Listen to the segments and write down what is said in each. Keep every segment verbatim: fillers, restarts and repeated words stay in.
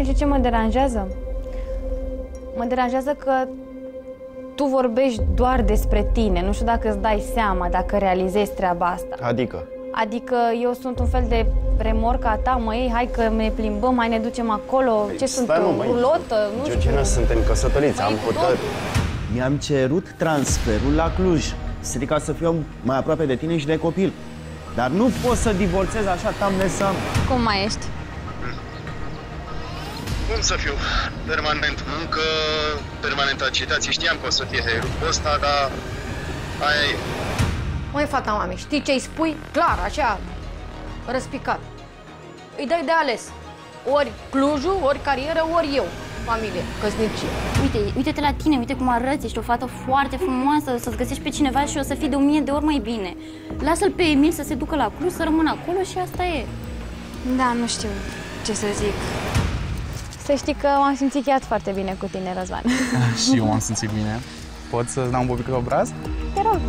mine știi ce mă deranjează? Mă deranjează că tu vorbești doar despre tine. Nu știu dacă îți dai seama, dacă realizezi treaba asta. Adică? Adică eu sunt un fel de remorca ta, măi, hai că ne plimbăm, hai ne ducem acolo. Păi, ce sunt, o rulotă? Nu știu. Georgina, suntem căsătoriți, am hotărât. Mi-am cerut transferul la Cluj, strica să fiu mai aproape de tine și de copil. Dar nu pot să divorțez așa, tam lesam. Cum mai ești? Cum să fiu? Permanent muncă, permanent agitație. Știam că o să fie herup ăsta, dar aia e. Măi, fata mami, știi ce îi spui? Clar, așa, răspicat. Îi dai de ales. Ori Clujul, ori carieră, ori eu. Familie, căsnicie. Uite, uite-te la tine, uite cum arăți, ești o fată foarte frumoasă, să-ți găsești pe cineva și o să fii de o mie de ori mai bine. Lasă-l pe Emil să se ducă la Cluj, să rămână acolo și asta e. Da, nu știu ce să zic. Să știi că m-am simțit chiar foarte bine cu tine, Răzvan. Și eu m-am simțit bine. Pot să-ți dau un bobic pe obraz? Te rog.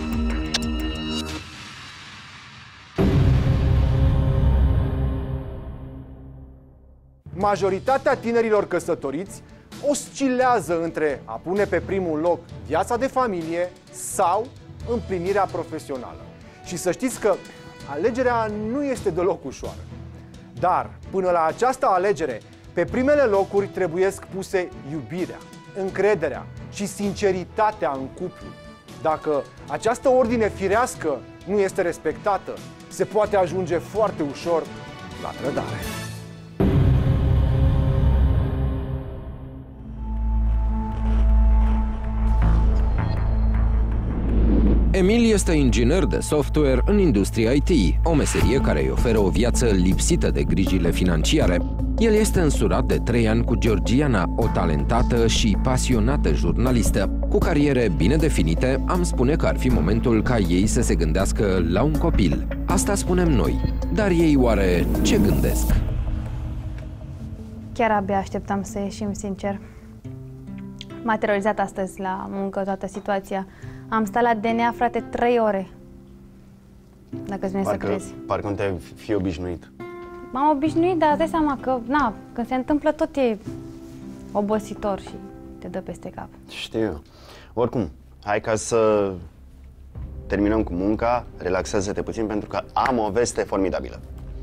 Majoritatea tinerilor căsătoriți oscilează între a pune pe primul loc viața de familie sau împlinirea profesională. Și să știți că alegerea nu este deloc ușoară. Dar, până la această alegere, pe primele locuri trebuiesc puse iubirea, încrederea și sinceritatea în cuplu. Dacă această ordine firească nu este respectată, se poate ajunge foarte ușor la trădare. Emil este inginer de software în industria I T, o meserie care îi oferă o viață lipsită de grijile financiare. El este însurat de trei ani cu Georgiana, o talentată și pasionată jurnalistă. Cu cariere bine definite, am spune că ar fi momentul ca ei să se gândească la un copil. Asta spunem noi, dar ei oare ce gândesc? Chiar abia așteptam să ieșim, sincer. M-a terorizat astăzi la muncă toată situația. Am stat la D N A, frate, trei ore. Dacă-ți vine să crezi. Parcă nu te fi obișnuit. M-am obișnuit, dar îți dai seama că, na, când se întâmplă tot e obositor și te dă peste cap. Știu eu. Oricum, hai ca să terminăm cu munca, relaxează-te puțin pentru că am o veste formidabilă.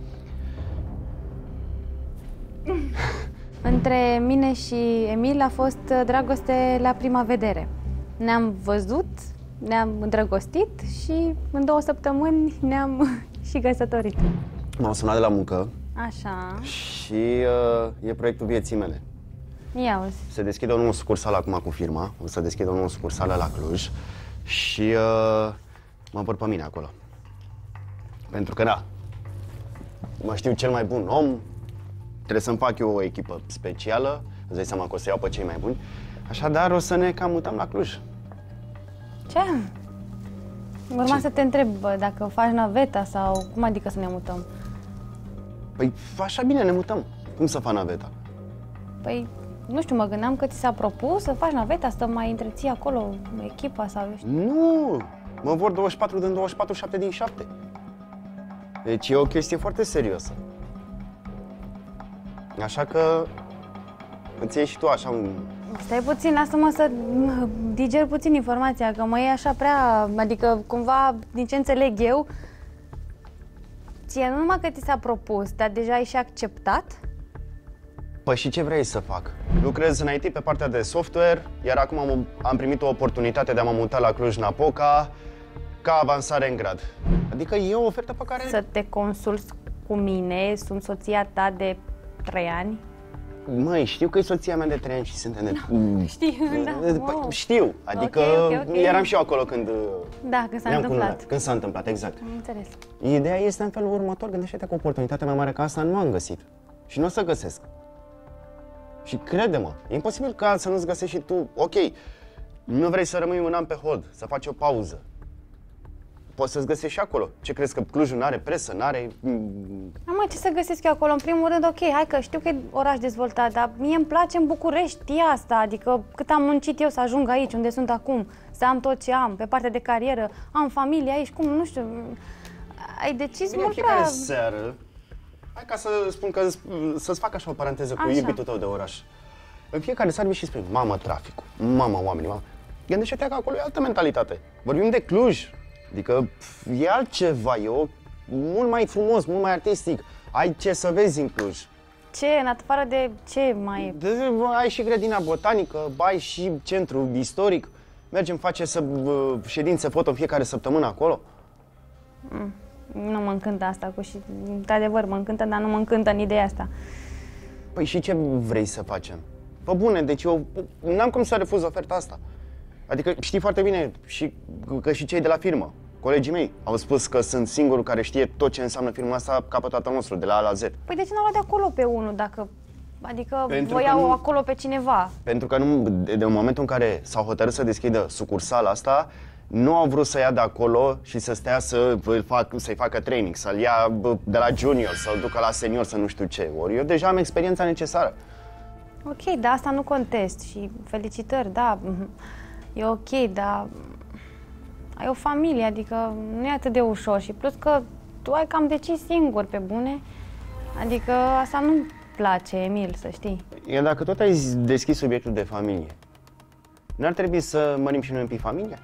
Între mine și Emil a fost dragoste la prima vedere. Ne-am văzut, ne-am îndrăgostit și în două săptămâni ne-am și căsătorit. M-au sunat de la muncă. Așa. Și uh, e proiectul vieții mele. Ia auzi. Se deschide o nouă sucursală acum cu firma. O să deschide o nouă sucursală la Cluj. Și uh, mă vor pe mine acolo. Pentru că, da, mă știu cel mai bun om. Trebuie să-mi fac eu o echipă specială. Îți dai seama că o să iau pe cei mai buni. Așadar, o să ne cam mutăm la Cluj. Ce? Urma să te întreb bă, dacă faci naveta sau cum adică să ne mutăm? Păi așa bine, ne mutăm. Cum să fac naveta? Păi, nu știu, mă gândeam că ți s-a propus să faci naveta, să mai întreții acolo echipa sau eu știu. Nu! Mă vor douăzeci și patru din douăzeci și patru, șapte din șapte. Deci e o chestie foarte serioasă. Așa că îți iei și tu așa un... Stai puțin, lasă-mă să diger puțin informația, că mă e așa prea... Adică, cumva, din ce înțeleg eu, ție nu numai că ți s-a propus, dar deja ai și acceptat? Păi și ce vrei să fac? Lucrez în I T pe partea de software, iar acum am, am primit o oportunitate de a mă muta la Cluj-Napoca ca avansare în grad. Adică e o ofertă pe care... Să te consulți cu mine, sunt soția ta de trei ani. Măi, știu că e soția mea de trei ani și suntem de... No, știu, da. Wow. Știu, adică okay, okay, okay. eram și eu acolo când... Da, când s-a întâmplat. Cununat. Când s-a întâmplat, exact. Am înțeles. Ideea este în felul următor, gândește-te că oportunitatea mai mare ca asta nu am găsit. Și nu o să găsesc. Și crede-mă, e imposibil ca să nu-ți găsești și tu. Ok, nu vrei să rămâi un an pe hold, să faci o pauză. Poți să-ți găsești și acolo. Ce crezi, că Clujul n-are presă, n-are... Nu mai ce să găsesc eu acolo? În primul rând, ok, hai că știu că e oraș dezvoltat, dar mie îmi place în București, știi asta, adică cât am muncit eu să ajung aici, unde sunt acum, să am tot ce am, pe partea de carieră, am familie aici, cum, nu știu, ai decis Bine, mult fiecare prea... seară Hai ca să spun că să-ți fac așa o paranteză cu Așa. iubitul tău de oraș. În fiecare seară vii și spui, mamă, traficul, mamă, oamenii, mamă. Gândește-te că acolo e altă mentalitate. Vorbim de Cluj, adică pf, e altceva, e o, mult mai frumos, mult mai artistic. Ai ce să vezi în Cluj. Ce, în afară de ce mai e? De, ai și grădina botanică, ai și centru istoric. Mergem, face să, ședințe foto în fiecare săptămână acolo. Mm, nu mă încântă asta, cu și, într-adevăr mă încântă, dar nu mă încântă în ideea asta. Păi și ce vrei să facem? Pă bune, deci eu n-am cum să refuz oferta asta. Adică știi foarte bine și, că și cei de la firmă, colegii mei, au spus că sunt singurul care știe tot ce înseamnă firma asta ca pe tatăl nostru, de la A la Z. Păi de ce n-au luat de acolo pe unul, dacă... Adică Pentru voiau că nu- acolo pe cineva? Pentru că nu, de, de momentul în care s-au hotărât să deschidă sucursala asta, nu au vrut să ia de acolo și să stea să fac, să-i facă training, să-l ia bă, de la junior, să-l ducă la senior, să nu știu ce. Ori eu deja am experiența necesară. Ok, dar asta nu contest și felicitări, da, e ok, dar ai o familie, adică nu e atât de ușor și plus că tu ai cam decis singur, pe bune, adică asta nu-mi place, Emil, să știi. Iar dacă tot ai deschis subiectul de familie, n-ar trebui să mărim și noi un pic familia?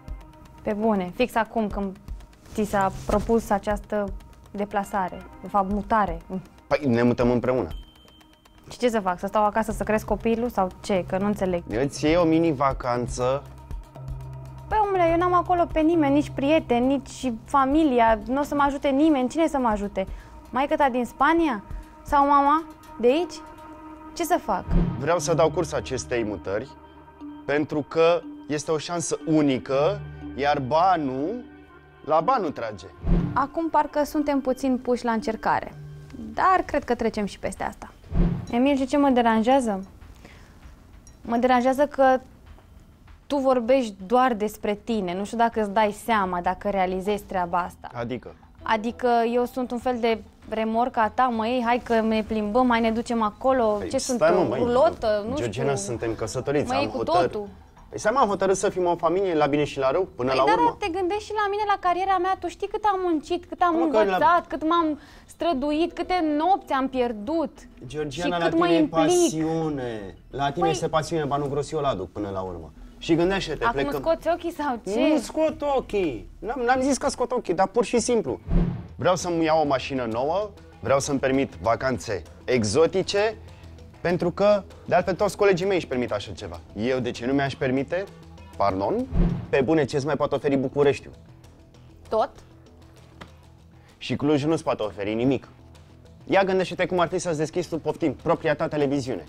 Pe bune, fix acum când ți s-a propus această deplasare, de fapt mutare. Păi ne mutăm împreună. Și ce să fac, să stau acasă să cresc copilul sau ce, că nu înțeleg. Îți iei o mini-vacanță. Păi, omule, eu n-am acolo pe nimeni, nici prieteni, nici familia, nu o să mă ajute nimeni, cine să mă ajute? Maică-ta din Spania? Sau mama de aici? Ce să fac? Vreau să dau curs acestei mutări pentru că este o șansă unică, iar banul, la banul trage. Acum parcă suntem puțin puși la încercare, dar cred că trecem și peste asta. Emil, și ce mă deranjează? Mă deranjează că tu vorbești doar despre tine, nu știu dacă îți dai seama, dacă realizezi treaba asta. Adică? Adică eu sunt un fel de remorca ta, mă iei, hai că ne plimbăm, hai ne ducem acolo, Păi, ce sunt, stai, mă, o măi, rulotă, nu Georgina, știu. suntem căsătoriți, Mă iei am cu hotărât. totul. Păi seama, am hotărât să fim o familie la bine și la rău, până Păi, la dar urmă. te gândești și la mine, la cariera mea, tu știi cât am muncit, cât am Mă, că învățat, la- cât m-am străduit, câte nopți am pierdut. Georgiana, și la cât mă tine e implic. pasiune. La tine Păi- este pasiune, banul gros eu l-aduc până la urmă. Și gândește-te, Acum plecăm. scoți ochii sau ce? Nu scot ochii. N-am, n-am zis că scot ochii, dar pur și simplu. Vreau să-mi iau o mașină nouă, vreau să-mi permit vacanțe exotice, pentru că, de altfel, toți colegii mei își permit așa ceva. Eu de ce nu mi-aș permite? Pardon? Pe bune, ce-ți mai poate oferi Bucureștiul? Tot? Și Cluj nu-ți poate oferi nimic. Ia gândește-te cum ar trebui să-ți deschizi tu, poftim, propria ta televiziune.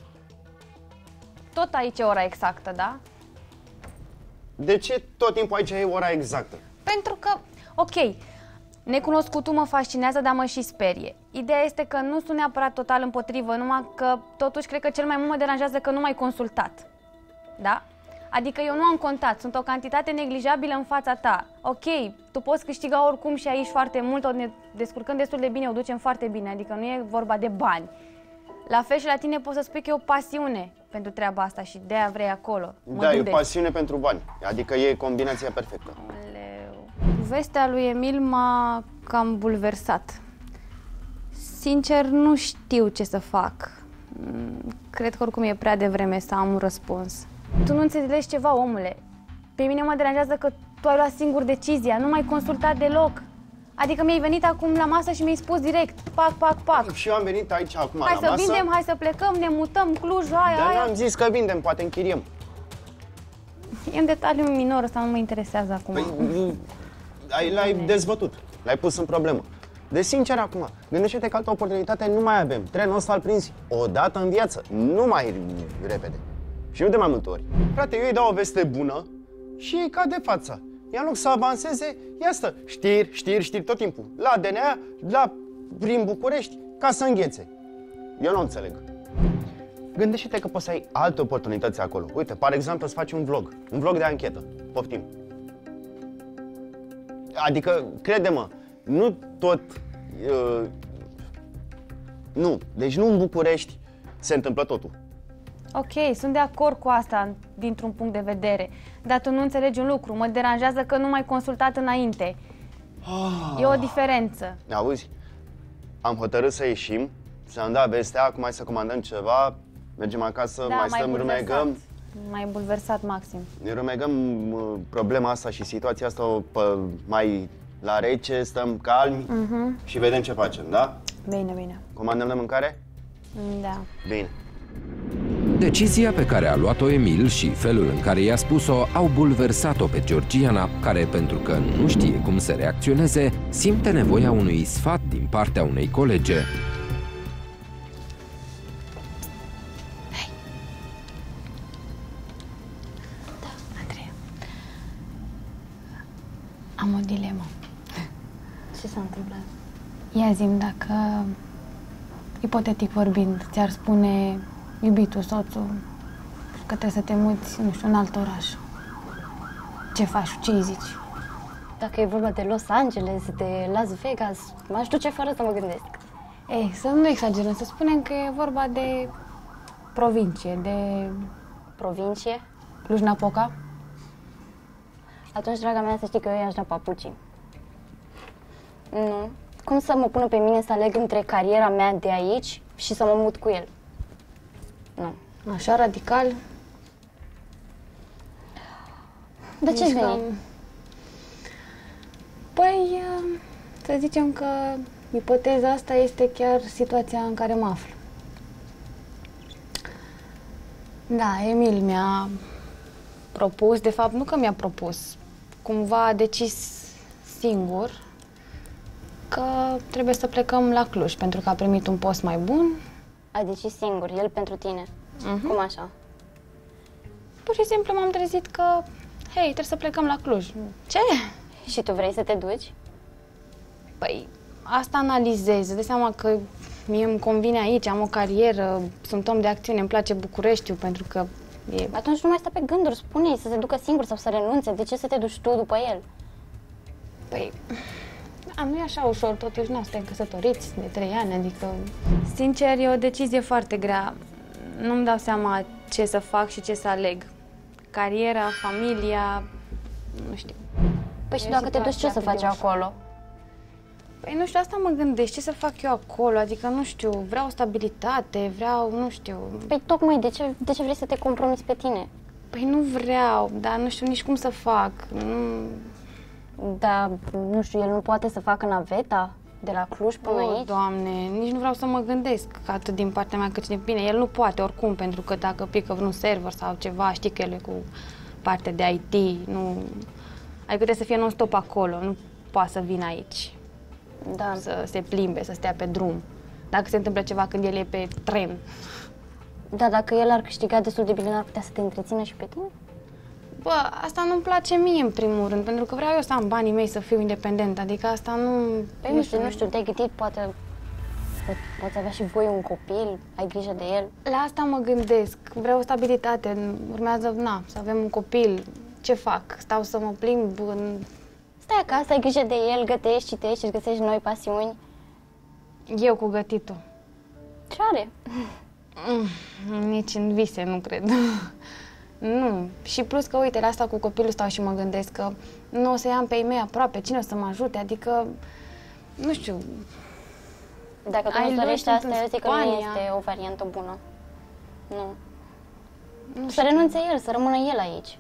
Tot aici e ora exactă, da? De ce tot timpul aici e ora exactă? Pentru că, ok, necunoscutul mă fascinează, dar mă și sperie. Ideea este că nu sunt neapărat total împotrivă, numai că totuși cred că cel mai mult mă deranjează că nu m-ai consultat. Da? Adică eu nu am contat, sunt o cantitate neglijabilă în fața ta. Ok, tu poți câștiga oricum și aici foarte mult, o ne descurcăm destul de bine, o ducem foarte bine, adică nu e vorba de bani. La fel și la tine poți să spui că e o pasiune pentru treaba asta și de-aia vrei acolo. Mă Da, e o gândesc. pasiune pentru bani. Adică e combinația perfectă. Leu. Vestea lui Emil m-a cam bulversat. Sincer, nu știu ce să fac. Mm, Cred că oricum e prea devreme să am un răspuns. Tu nu înțelegi ceva, omule. Pe mine mă deranjează că tu ai luat singur decizia, nu m-ai consultat deloc. Adică mi-ai venit acum la masă și mi-ai spus direct, pac, pac, pac. Și eu am venit aici acum Hai la să masă. vindem, hai să plecăm, ne mutăm, Cluj, aia, Dar aia. n-am zis că vindem, poate închiriem. E un detaliu minor, ăsta nu mă interesează acum. Păi, ai, l-ai dezbătut, l-ai pus în problemă. De sincer acum, gândește-te că altă oportunitate nu mai avem. Trenul ăsta îl prinzi o dată în viață, nu mai repede. Și nu de mai multe ori. Frate, eu îi dau o veste bună și ei cade fața. Ia în loc să avanseze, ia stă, știri, știri, știri tot timpul. La D N A, la prin București, ca să înghețe. Eu nu înțeleg. Gândește-te că poți să ai alte oportunități acolo. Uite, par exemplu, să faci un vlog, un vlog de anchetă. Poftim. Adică, crede-mă, nu tot... Uh, nu, deci nu în București se întâmplă totul. Ok, sunt de acord cu asta dintr-un punct de vedere, dar tu nu înțelegi un lucru, mă deranjează că nu m-ai consultat înainte. E o diferență. Auzi? am hotărât să ieșim, ți-am dat vestea, acum hai să comandăm ceva, mergem acasă, Da, mai mai stăm, bulversat. rumegăm. Mai bulversat maxim. Ne rumegăm uh, problema asta și situația asta o, pă, mai la rece, stăm calmi Mhm. și vedem ce facem, da? Bine, bine. Comandăm de mâncare? Da. Bine. Decizia pe care a luat-o Emil și felul în care i-a spus-o au bulversat-o pe Georgiana, care, pentru că nu știe cum să reacționeze, simte nevoia unui sfat din partea unei colege. Andreea. Am o dilemă. Ce s-a întâmplat? Ia zi-mi dacă, ipotetic vorbind, ți-ar spune iubitul, soțul, că trebuie să te muți, nu știu, în alt oraș. Ce faci? Ce îi zici? Dacă e vorba de Los Angeles, de Las Vegas, m-aș duce fără să mă gândesc. Ei, să nu exagerăm, să spunem că e vorba de provincie, de Provincie? Cluj-Napoca. Atunci, draga mea, să știi că eu i-aș da papucii. Nu. Cum să mă pună pe mine să aleg între cariera mea de aici și să mă mut cu el? Nu. Așa, radical. De ce-ți Mișcăm. veni? Păi, să zicem că ipoteza asta este chiar situația în care mă aflu. Da, Emil mi-a propus, de fapt nu că mi-a propus, cumva a decis singur că trebuie să plecăm la Cluj, pentru că a primit un post mai bun. A decis singur, el pentru tine. Mhm. Cum așa? Pur și simplu m-am trezit că, hei, trebuie să plecăm la Cluj. Ce? Și tu vrei să te duci? Păi, asta analizez. Îți dai seama că mie îmi convine aici, am o carieră, sunt om de acțiune, îmi place Bucureștiul, pentru că e... Atunci nu mai sta pe gânduri, spune-i să se ducă singur sau să renunțe. De ce să te duci tu după el? Păi, a, nu e așa ușor, totuși, nu, suntem căsătoriți de trei ani, adică... Sincer, e o decizie foarte grea. Nu-mi dau seama ce să fac și ce să aleg. Cariera, familia, nu știu. Păi și E o dacă te duci, ce situație să faci atât de ușor. acolo? Păi nu știu, asta mă gândesc, ce să fac eu acolo, adică nu știu, vreau stabilitate, vreau, nu știu... Păi tocmai, de ce, de ce vrei să te compromiți pe tine? Păi nu vreau, dar nu știu nici cum să fac, nu... Dar, nu știu, el nu poate să facă naveta de la Cluj până O, aici? Doamne, nici nu vreau să mă gândesc atât din partea mea cât și din bine. El nu poate oricum, pentru că dacă pică vreun server sau ceva, știi că el e cu partea de I T, nu... Adică trebuie să fie non-stop acolo, nu poate să vină aici, Da. să se plimbe, să stea pe drum. Dacă se întâmplă ceva când el e pe tren. Da, dacă el ar câștiga destul de bine, ar putea să te întrețină și pe tine? Bă, asta nu-mi place mie în primul rând, pentru că vreau eu să am banii mei, să fiu independent, adică asta nu... Păi nu știu, nu știu, te-ai gândit, poate po- poți avea și voi un copil, ai grijă de el. La asta mă gândesc, vreau stabilitate, urmează, na, să avem un copil, ce fac? Stau să mă plimb în... Stai acasă, ai grijă de el, gătești, citești, își găsești noi pasiuni. Eu cu gătitul. Ce are? Mm, nici în vise, nu cred. Nu. Și plus că, uite, la asta cu copilul stau și mă gândesc că nu o să i-am pe ei mei aproape, cine o să mă ajute, adică, nu știu, Dacă tu Ai nu lui dorești sunt asta, în eu zic că nu Spania. este o variantă bună. Nu. nu Să știu. renunțe el, să rămână el aici.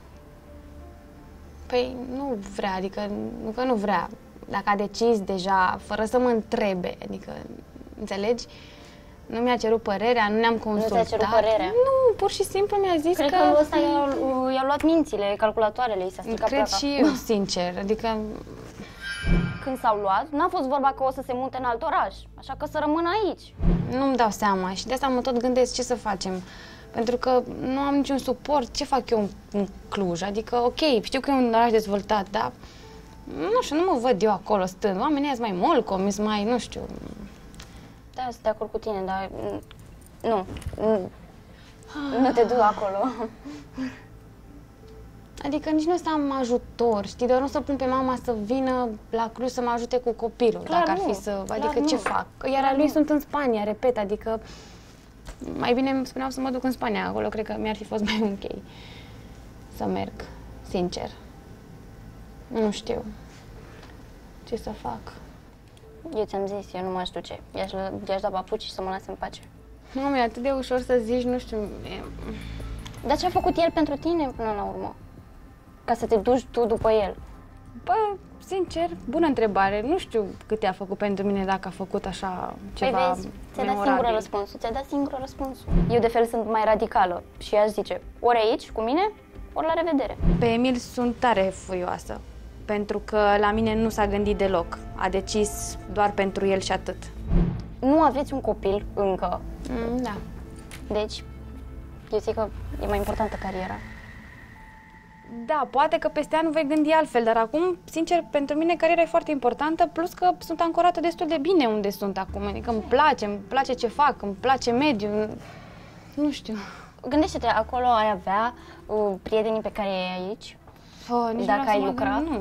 Păi nu vrea, adică nu că nu vrea. Dacă a decis deja, fără să mă întrebe, adică, înțelegi? Nu mi-a cerut părerea, nu ne-am consultat. cerut părerea? Nu, pur și simplu mi-a zis Cred că... că ăsta i-a, i-a luat mințile, calculatoarele, i s-a stricat Cred placa. și eu, sincer, adică... Când s-au luat, n-a fost vorba că o să se mute în alt oraș, așa că să rămână aici. Nu-mi dau seama și de asta mă tot gândesc ce să facem. Pentru că nu am niciun suport, ce fac eu în, în Cluj? Adică, ok, știu că e un oraș dezvoltat, dar nu știu, nu mă văd eu acolo stând. Oamenii sunt mai molcomi, sunt mai, nu știu... Da, sunt de acord cu tine, dar mm, nu, nu, nu te duc acolo. Adică nici nu o să am ajutor, știi, doar nu o să pun pe mama să vină la Cluj să mă ajute cu copilul, Clar dacă ar nu, fi să... clar Adică ce nu. fac? Iar a lui sunt în Spania, repet, adică... Mai bine îmi spuneau să mă duc în Spania, acolo cred că mi-ar fi fost mai ok să merg, sincer. Nu știu ce să fac. Eu ți-am zis, eu nu m-aș duce. I-aș, i-aș da papuci și să mă lase în pace. Nu, e atât de ușor să zici, nu știu... E... Dar ce a făcut el pentru tine până la urmă? Ca să te duci tu după el? Bă, sincer, bună întrebare. Nu știu câte a făcut pentru mine, dacă a făcut așa ceva Păi vezi, ți-a dat singură răspunsul, ți-a dat singură răspunsul. Eu de fel sunt mai radicală și aș zice, ori aici cu mine, ori la revedere. Pe Emil sunt tare furioasă, pentru că la mine nu s-a gândit deloc. A decis doar pentru el și atât. Nu aveți un copil încă. Mm, da. Deci, eu zic că e mai importantă cariera. Da, poate că peste ani vei gândi altfel, dar acum, sincer, pentru mine cariera e foarte importantă, plus că sunt ancorată destul de bine unde sunt acum. Adică îmi place, îmi place ce fac, îmi place mediul, nu știu. Gândește-te, acolo ai avea uh, prietenii pe care ai aici? Oh, nici dacă ai lucra? Nu.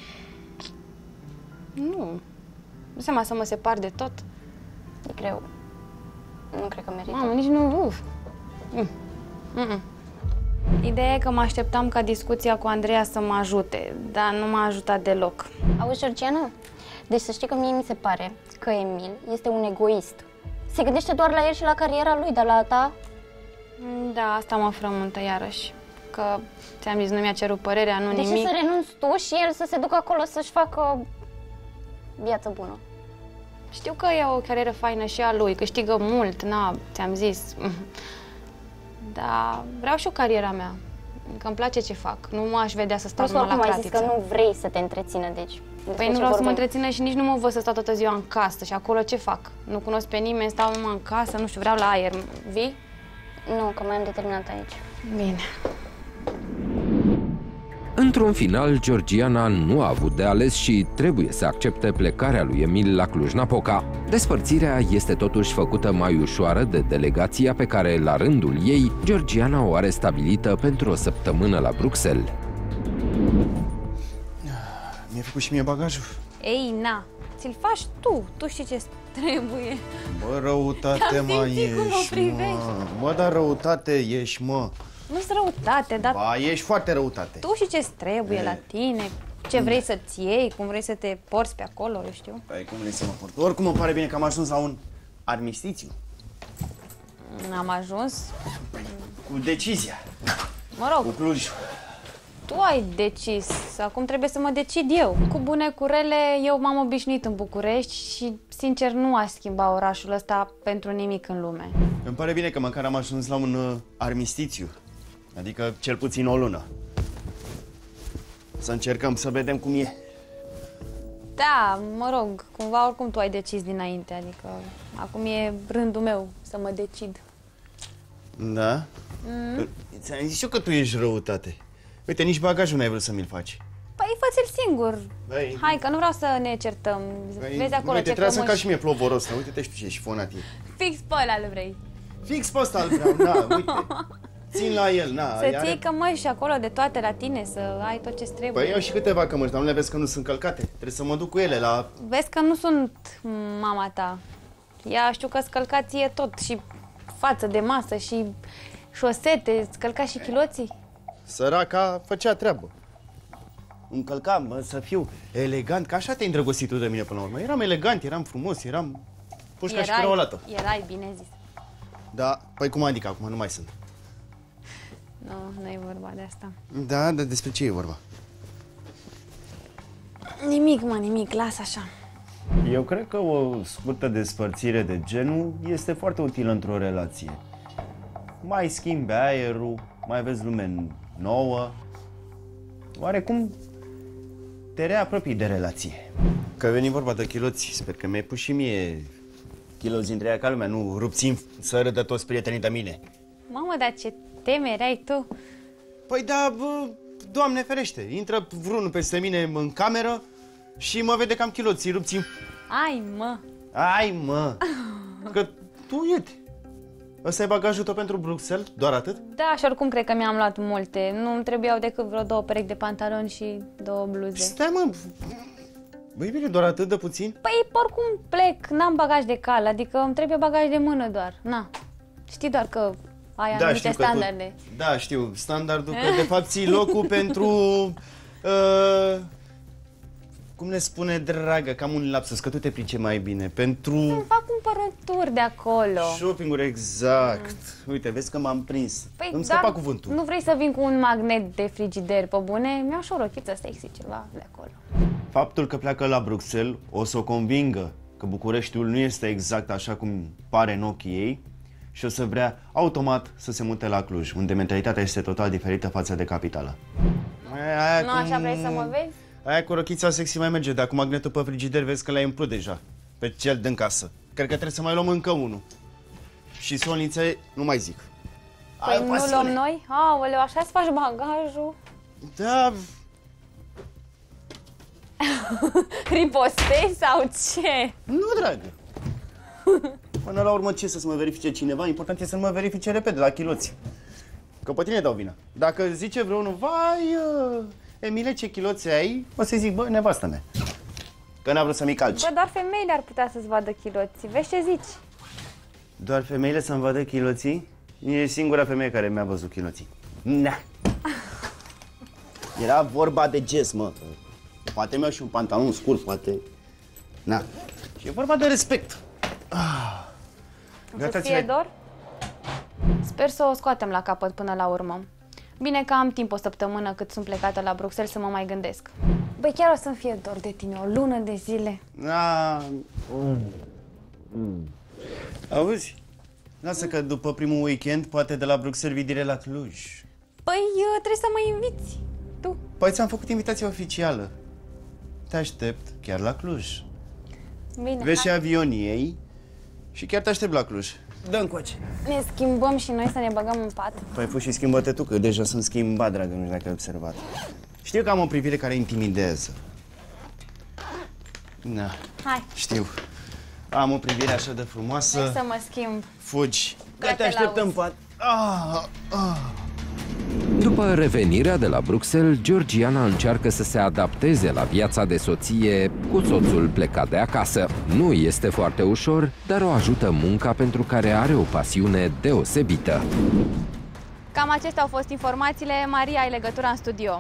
Nu. Nu seama să mă separ de tot. E greu. Nu cred că merită. Mamă, nici nu... Uf. Mm. Mm-mm. Ideea e că mă așteptam ca discuția cu Andreea să mă ajute, dar nu m-a ajutat deloc. Auzi, Georgiana? Deci să știi că mie mi se pare că Emil este un egoist. Se gândește doar la el și la cariera lui, dar la ta... Da, asta mă frământă iarăși. Că ți-am zis, nu mi-a cerut părerea, nu de nimic. De ce să renunți tu și el să se ducă acolo să-și facă viață bună? Știu că e o carieră faină și a lui, câștigă mult, na, ți-am zis. Dar vreau și o cariera mea, că îmi place ce fac. Nu m-aș vedea să stau numai la cratiță. Ai zis că nu vrei să te întrețină, deci... Păi nu vreau să mă întrețină și nici nu mă văd să stau toată ziua în casă. Și acolo ce fac? Nu cunosc pe nimeni, stau numai în casă, nu știu, vreau la aer. Vii? Nu, că mai am determinat aici. Bine. Într-un final, Georgiana nu a avut de ales și trebuie să accepte plecarea lui Emil la Cluj-Napoca. Despărțirea este totuși făcută mai ușoară de delegația pe care, la rândul ei, Georgiana o are stabilită pentru o săptămână la Bruxelles. Mi-ai făcut și mie bagajul? Ei, na, ți-l faci tu, tu știi ce trebuie. Bă, răutate, mă, ești, mă. Mă, dar răutate ești, mă. Nu-s răutate, dar... Ba, ești foarte răutate. Tu știi ce trebuie e. la tine, ce vrei să-ți iei, cum vrei să te porți pe acolo, eu știu. Păi, cum vrei să mă port? Oricum îmi pare bine că am ajuns la un armistițiu. Am ajuns? Cu decizia. Mă rog. Cu Cluj. Tu ai decis, acum trebuie să mă decid eu. Cu bune, cu rele, eu m-am obișnuit în București și, sincer, nu aș schimba orașul ăsta pentru nimic în lume. Îmi pare bine că măcar am ajuns la un uh, armistițiu, adică cel puțin o lună. Să încercăm să vedem cum e. Da, mă rog, cumva oricum tu ai decis dinainte, adică acum e rândul meu să mă decid. Da? Mm. Ți-am zis eu că tu ești răutate. Uite, nici bagajul n-ai vrut să mi-l faci. Păi fă-ți-l singur. Băi. Hai, că nu vreau să ne certăm. Băi, vezi acolo uite, ce trebuie să cămăși... ca și mie plovorul ăsta. Uite-te, știu ce șifonat e. Fix pe ăla îl vrei. Fix pe ăsta îl vreau, da, uite. Țin la el, na. Să-ți iei cămăși acolo de toate la tine, să ai tot ce-ți trebuie. Păi eu și câteva cămăși, dar nu le vezi că nu sunt călcate. Trebuie să mă duc cu ele la... Vezi că nu sunt mama ta. Ea știu că scălca ție tot, și față de masă, și șosete, scălca și chiloții. Săraca făcea treabă. Încălcam, mă, să fiu elegant, că așa te-ai îndrăgostit tu de mine până la urmă. Eram elegant, eram frumos, eram pușca și crăolată. Erai, bine zis. Da, păi cum adică acum nu mai sunt? Nu, nu e vorba de asta. Da, dar despre ce e vorba? Nimic, mă, nimic, las așa. Eu cred că o scurtă despărțire de genul este foarte utilă într-o relație. Mai schimbi aerul, mai vezi lume nouă. Oarecum te reapropii de relație. Că veni vorba de chiloți, sper că mi-ai pus și mie chiloți dintre ea ca lumea, nu rupțim să râdă toți prietenii de mine. Mamă, dar ce temeri ai tu? Păi da, bă, Doamne ferește, intră vreunul peste mine în cameră și mă vede că am chiloții rupțim. Ai, mă! Ai, mă! Că tu iete. Ăsta e bagajul tău pentru Bruxelles? Doar atât? Da, și oricum cred că mi-am luat multe. Nu-mi trebuiau decât vreo două perechi de pantaloni și două bluze. Stai, mă! Băi, bine, doar atât de puțin? Păi, oricum plec, n-am bagaj de cal, adică îmi trebuie bagaj de mână doar. Na, știi doar că ai da, anumite standarde. Tu, da, știu, standardul că de fapt ții locul pentru uh, cum ne spune dragă, cam un lapsus, că tu te pricepi mai bine. Pentru... Îmi fac cumpărături de acolo. Shopping-uri, exact. Mm. Uite, vezi că m-am prins. Păi, Îmi dar scăpa cuvântul. nu vrei să vin cu un magnet de frigider, pe bune? Mi-au și o rochiță sexy, ceva de acolo. Faptul că pleacă la Bruxelles o să o convingă că Bucureștiul nu este exact așa cum pare în ochii ei și o să vrea automat să se mute la Cluj, unde mentalitatea este total diferită față de capitală. Aia nu cum... așa vrei să mă vezi? Aia cu rochița sexy mai merge, dar cu magnetul pe frigider vezi că l-ai umplut deja, pe cel din casă. Cred că trebuie să mai luăm încă unul. Și solnițe, nu mai zic. Păi nu luăm noi? Aoleu, așa-ți faci bagajul? Da... Ripostei sau ce? Nu, dragă. Până la urmă, ce să-ți mă verifice cineva? Important e să mă verifice repede, la chiloți. Că pe tine dau vina. Dacă zice vreunul, vai, uh, Emile, ce chiloți ai? O să-i zic, bă, nevastă mea. Că n-a vrut să-mi calci. Bă, doar femeile ar putea să-ți vadă chiloții. Vezi ce zici? Doar femeile să-mi vadă chiloții? E singura femeie care mi-a văzut chiloții. Na. Era vorba de gest, mă. Poate mi-au și un pantalon scurt, poate. Na. Și e vorba de respect. Ah. O să fie dor? Sper să o scoatem la capăt până la urmă. Bine că am timp o săptămână cât sunt plecată la Bruxelles să mă mai gândesc. Băi, chiar o să-mi fie dor de tine, o lună de zile. Ah. Mm. Mm. Auzi? Lasă că după primul weekend, poate de la Bruxelles vii direct la Cluj. Păi, trebuie să mă inviți. Tu? Păi ți-am făcut invitația oficială. Te aștept chiar la Cluj. Bine, vezi și hai. avionii ei și chiar te aștept la Cluj. Dă încoace. Ne schimbăm și noi să ne băgăm în pat. Păi pui și schimbă-te tu, că deja sunt schimbat, dragă, nu știu dacă ai observat. Știu că am o privire care intimidează. Da. Hai. Știu. Am o privire așa de frumoasă. Hai să mă schimb. Fugi. Că te așteptăm în pat. Ah, ah. După revenirea de la Bruxelles, Georgiana încearcă să se adapteze la viața de soție cu soțul plecat de acasă. Nu este foarte ușor, dar o ajută munca pentru care are o pasiune deosebită. Cam acestea au fost informațiile. Maria, ai legătura în studio.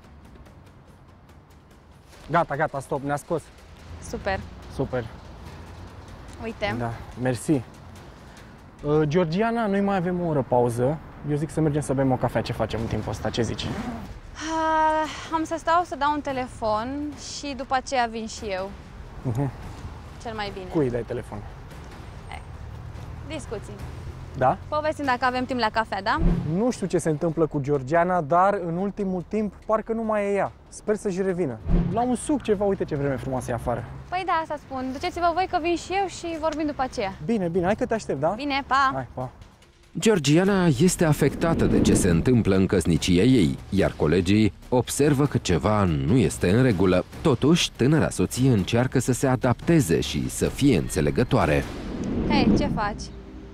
Gata, gata, stop, ne-a scos. Super. Super. Uite. Da, mersi. Uh, Georgiana, noi mai avem o oră pauză. Eu zic să mergem să bem o cafea. Ce facem în timpul ăsta? Ce zici? Uh, am să stau să dau un telefon și după aceea vin și eu. Uh-huh. Cel mai bine. Cui dai telefon? Discuții. Da? Povestim dacă avem timp la cafea, da? Nu știu ce se întâmplă cu Georgiana, dar în ultimul timp parcă nu mai e ea. Sper să-și revină. La un suc ceva, uite ce vreme frumoasă e afară. Păi da, asta spun. Duceți-vă voi că vin și eu și vorbim după aceea. Bine, bine, hai că te aștept, da? Bine, pa! Hai, pa! Georgiana este afectată de ce se întâmplă în căsnicia ei, iar colegii observă că ceva nu este în regulă. Totuși, tânăra soție încearcă să se adapteze și să fie înțelegătoare. Hei, ce faci?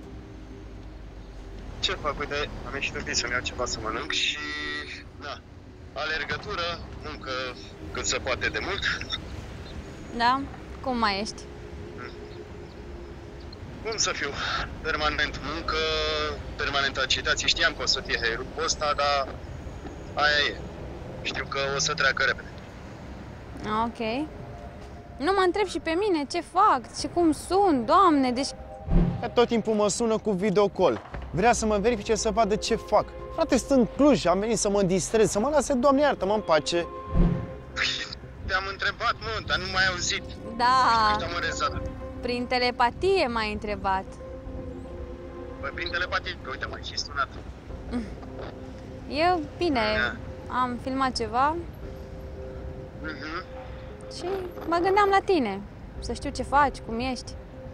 Ce fac? Uite, am ieșit un pic să-mi iau ceva să mănânc și... da, alergătură, muncă cât se poate de mult. Da? Cum mai ești? Cum să fiu? Permanent muncă, permanent agitație. Știam că o să fie heirul ăsta, dar aia e. Știu că o să treacă repede. Ok. Nu mă întreb și pe mine ce fac și cum sunt, Doamne, deci... Că tot timpul mă sună cu videocall. Vrea să mă verifice să vadă ce fac. Frate, sunt în Cluj, am venit să mă distrez, să mă lase, Doamne iartă-mă în pace. Te-am întrebat, mă, dar nu m-ai auzit. Da. Nu Prin telepatie m-ai întrebat. Păi prin telepatie, că uite, m-ai și sunat. Eu, bine, am filmat ceva uh-huh. și mă gândeam la tine, să știu ce faci, cum ești.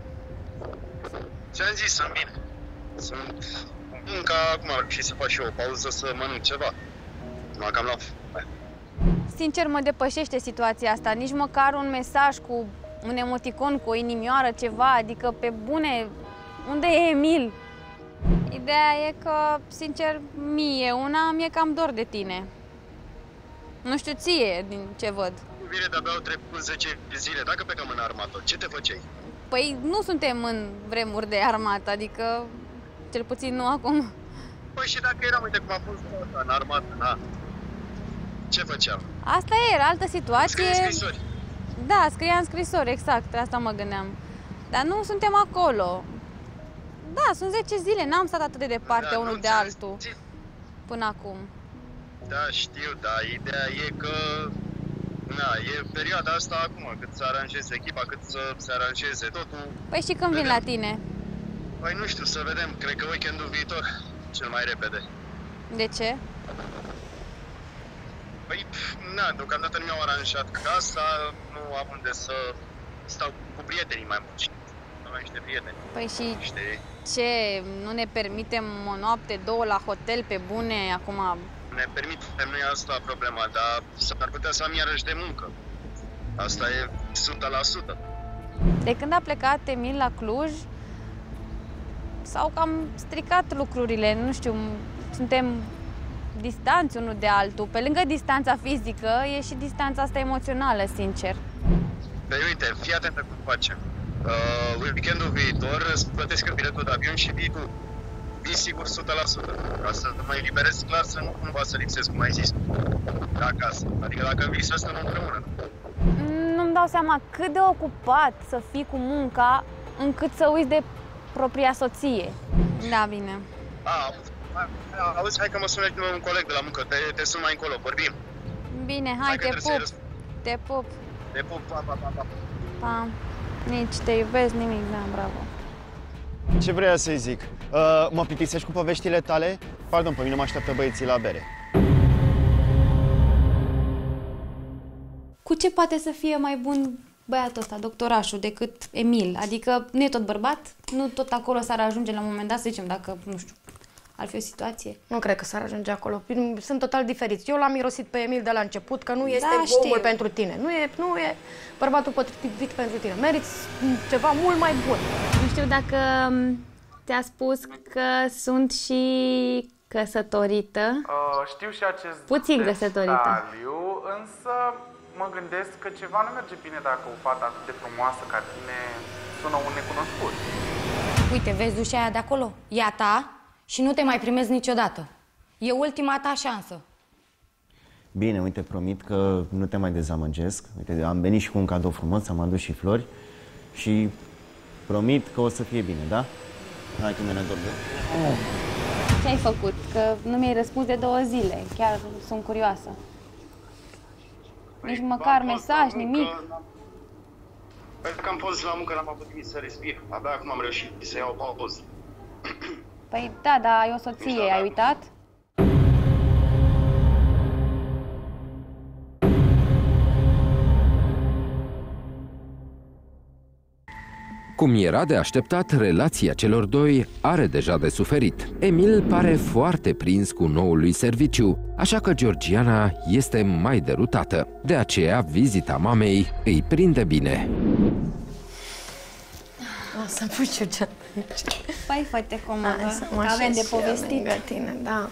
Ți-am zis, sunt bine. Sunt încă acum am reușit să fac și eu o pauză să mănânc ceva. Numai cam la... Sincer, mă depășește situația asta, nici măcar un mesaj cu un emoticon, cu o inimioară, ceva, adică pe bune, unde e Emil? Ideea e că, sincer, mie una, mi-e cam dor de tine. Nu știu ție, din ce văd. Cu bine, de-abia au trecut zece zile, dacă plecăm în armată, ce te făceai? Păi nu suntem în vremuri de armată, adică, cel puțin nu acum. Păi și dacă eram, uite cum a fost asta, în armată, na? Ce făceam? Asta e, era altă situație. Scrie scrisori. Da, scria în scrisori, exact, asta mă gândeam. Dar nu suntem acolo. Da, sunt zece zile, n-am stat atât de departe da, unul de altul până acum. Da, știu, dar ideea e că... Na, e perioada asta acum, cât să aranjeze echipa, cât să se aranjeze totul. Păi și când vin la tine? Păi nu știu, să vedem, cred că weekendul viitor, cel mai repede. De ce? Păi, na, deocamdată nu mi-au aranjat casa, nu am unde să stau cu prietenii mai mulți. Am niște prieteni. Păi și Știi? ce, nu ne permitem o noapte, două la hotel pe bune, acum? Ne permitem, nu e asta problema, dar s-ar putea să am iarăși de muncă. Asta e o sută la sută. De când a plecat Emil la Cluj, s-au cam stricat lucrurile, nu știu, suntem distanți unul de altul. Pe lângă distanța fizică, e și distanța asta emoțională, sincer. Păi uite, fii atentă cum facem. Uh, weekendul viitor îți plătesc biletul de avion și vii tu. Vii sigur o sută la sută. Ca să mă eliberez clar, să nu cumva să lipsesc, cum ai zis, de acasă. Adică dacă vii să stăm împreună. Nu-mi dau seama cât de ocupat să fii cu munca încât să uiți de propria soție. Da, bine. A, auzi, hai că mă sună un coleg de la muncă, te, te sun mai încolo, vorbim. Bine, hai, hai te pup. Te pup. Te pup, pa, pa, pa, pa. Pa. Nici te iubesc, nimic, da, bravo. Ce vreau să-i zic? Uh, mă plictisești cu poveștile tale? Pardon, pe mine mă așteaptă băieții la bere. Cu ce poate să fie mai bun băiatul ăsta, doctorașul, decât Emil? Adică nu e tot bărbat? Nu tot acolo s-ar ajunge la un moment dat, să zicem, dacă, nu știu, ar fi o situație? Nu cred că s-ar ajunge acolo. Sunt total diferiți. Eu l-am mirosit pe Emil de la început, că nu este da, omul pentru tine. Nu e, nu e bărbatul potrivit pentru tine. Meriți ceva mult mai bun. Nu știu dacă ți-a spus că sunt și căsătorită. Uh, știu și acest Puțin căsătorită. detaliu, însă mă gândesc că ceva nu merge bine dacă o fată atât de frumoasă ca tine sună un necunoscut. Uite, vezi dușa aia de acolo? E a ta și nu te mai primezi niciodată. E ultima ta șansă. Bine, uite, promit că nu te mai dezamăgesc. Uite, am venit și cu un cadou frumos, am adus și flori și promit că o să fie bine, da? Hai că mi-e dor de... Oh. Ce ai făcut? Că nu mi-ai răspuns de două zile. Chiar sunt curioasă. Nici măcar mesaj, nimic. Pentru că am fost la muncă, n-am avut timp să respir. Abia acum am reușit să iau o pauză. Păi da, dar ai o soție, ai uitat? Cum era de așteptat, relația celor doi are deja de suferit. Emil pare foarte prins cu noul lui serviciu, așa că Georgiana este mai derutată. De aceea, vizita mamei îi prinde bine. Să pui Georgiana aici. Păi, fă-te comodă, că avem de povestit. Lângă tine, da.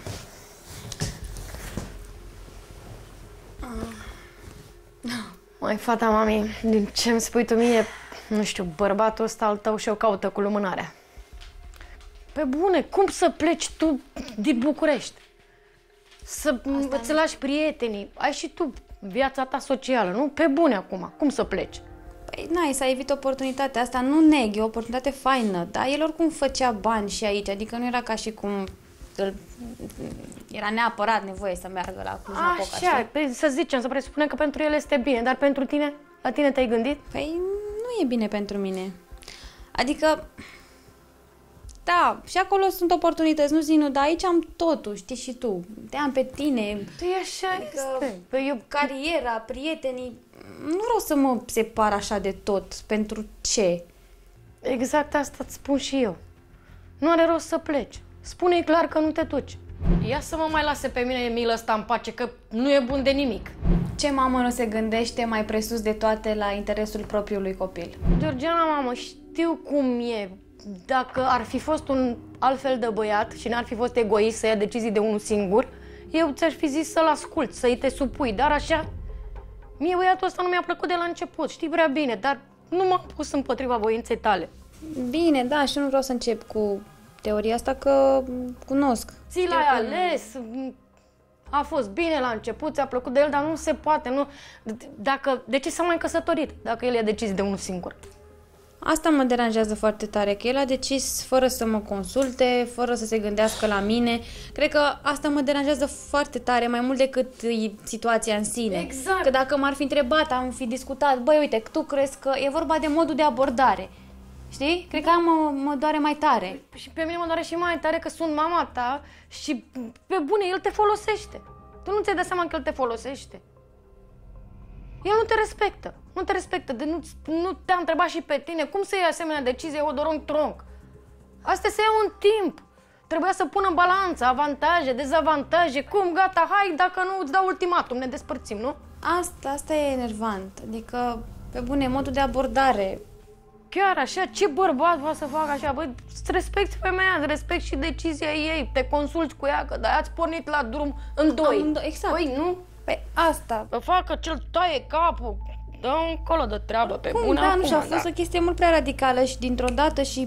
Mai fata, mami, din ce-mi spui tu mie, nu știu, bărbatul ăsta al tău și-o caută cu lumânarea. Pe bune, cum să pleci tu din București? Să Asta îți lași prietenii, ai și tu viața ta socială, nu? Pe bune acum, cum să pleci? Păi, n-ai să evit oportunitatea asta, nu neg, e o oportunitate faină, dar el oricum făcea bani și aici, adică nu era ca și cum îl... era neapărat nevoie să meargă la Cluj-Napoca. Așa, păi, să zicem, să presupunem că pentru el este bine, dar pentru tine? La tine te-ai gândit? Păi nu e bine pentru mine. Adică, da, și acolo sunt oportunități, nu zic nu, dar aici am totul, știi și tu. Te am pe tine. Păi așa adică, este. Păi eu... Cariera, prietenii, nu vreau să mă separ așa de tot. Pentru ce? Exact asta îți spun și eu. Nu are rost să pleci. Spune-i clar că nu te duci. Ia să mă mai lase pe mine Emil ăsta în pace, că nu e bun de nimic. Ce mamă nu se gândește mai presus de toate la interesul propriului copil? Georgiana, mamă, știu cum e. Dacă ar fi fost un altfel de băiat și n-ar fi fost egoist să ia decizii de unul singur, eu ți-aș fi zis să-l asculți, să-i te supui, dar așa... Mie băiatul ăsta nu mi-a plăcut de la început, știi prea bine, dar nu m-am pus împotriva voinței tale. Bine, da, și nu vreau să încep cu teoria asta, că cunosc. Ți l-ai ales, A fost bine la început, ți-a plăcut de el, dar nu se poate, nu... Dacă, de ce s-a mai căsătorit, dacă el i-a decis de unul singur? Asta mă deranjează foarte tare, că el a decis fără să mă consulte, fără să se gândească la mine. Cred că asta mă deranjează foarte tare, mai mult decât situația în sine. Exact. Că dacă m-ar fi întrebat, am fi discutat, băi, uite, tu crezi că e vorba de modul de abordare. Știi? Cred că aia mă, mă doare mai tare. Și pe mine mă doare și mai tare că sunt mama ta și pe bune, el te folosește. Tu nu ți-ai dat seama că el te folosește. El nu te respectă. Nu te respectă. De nu, nu te-a întrebat și pe tine. Cum să iei asemenea decizie odoronc-tronc? Astea se iau în timp. Trebuia să pună în balanță avantaje, dezavantaje. Cum? Gata, hai, dacă nu îți dau ultimatum, ne despărțim, nu? Asta, asta e enervant. Adică, pe bune, modul de abordare. Chiar așa, ce bărbat va să facă așa? Băi, îți respecti femeia, îți respecti și decizia ei, te consulti cu ea, că de-aia ați pornit la drum în doi. Amândoi, exact. Păi, nu? Păi, asta. Să facă ce-l taie capul, dă încolo de treabă pe Cum? bună. Da, acum, nu, și a fost da. o chestie mult prea radicală și dintr-o dată și...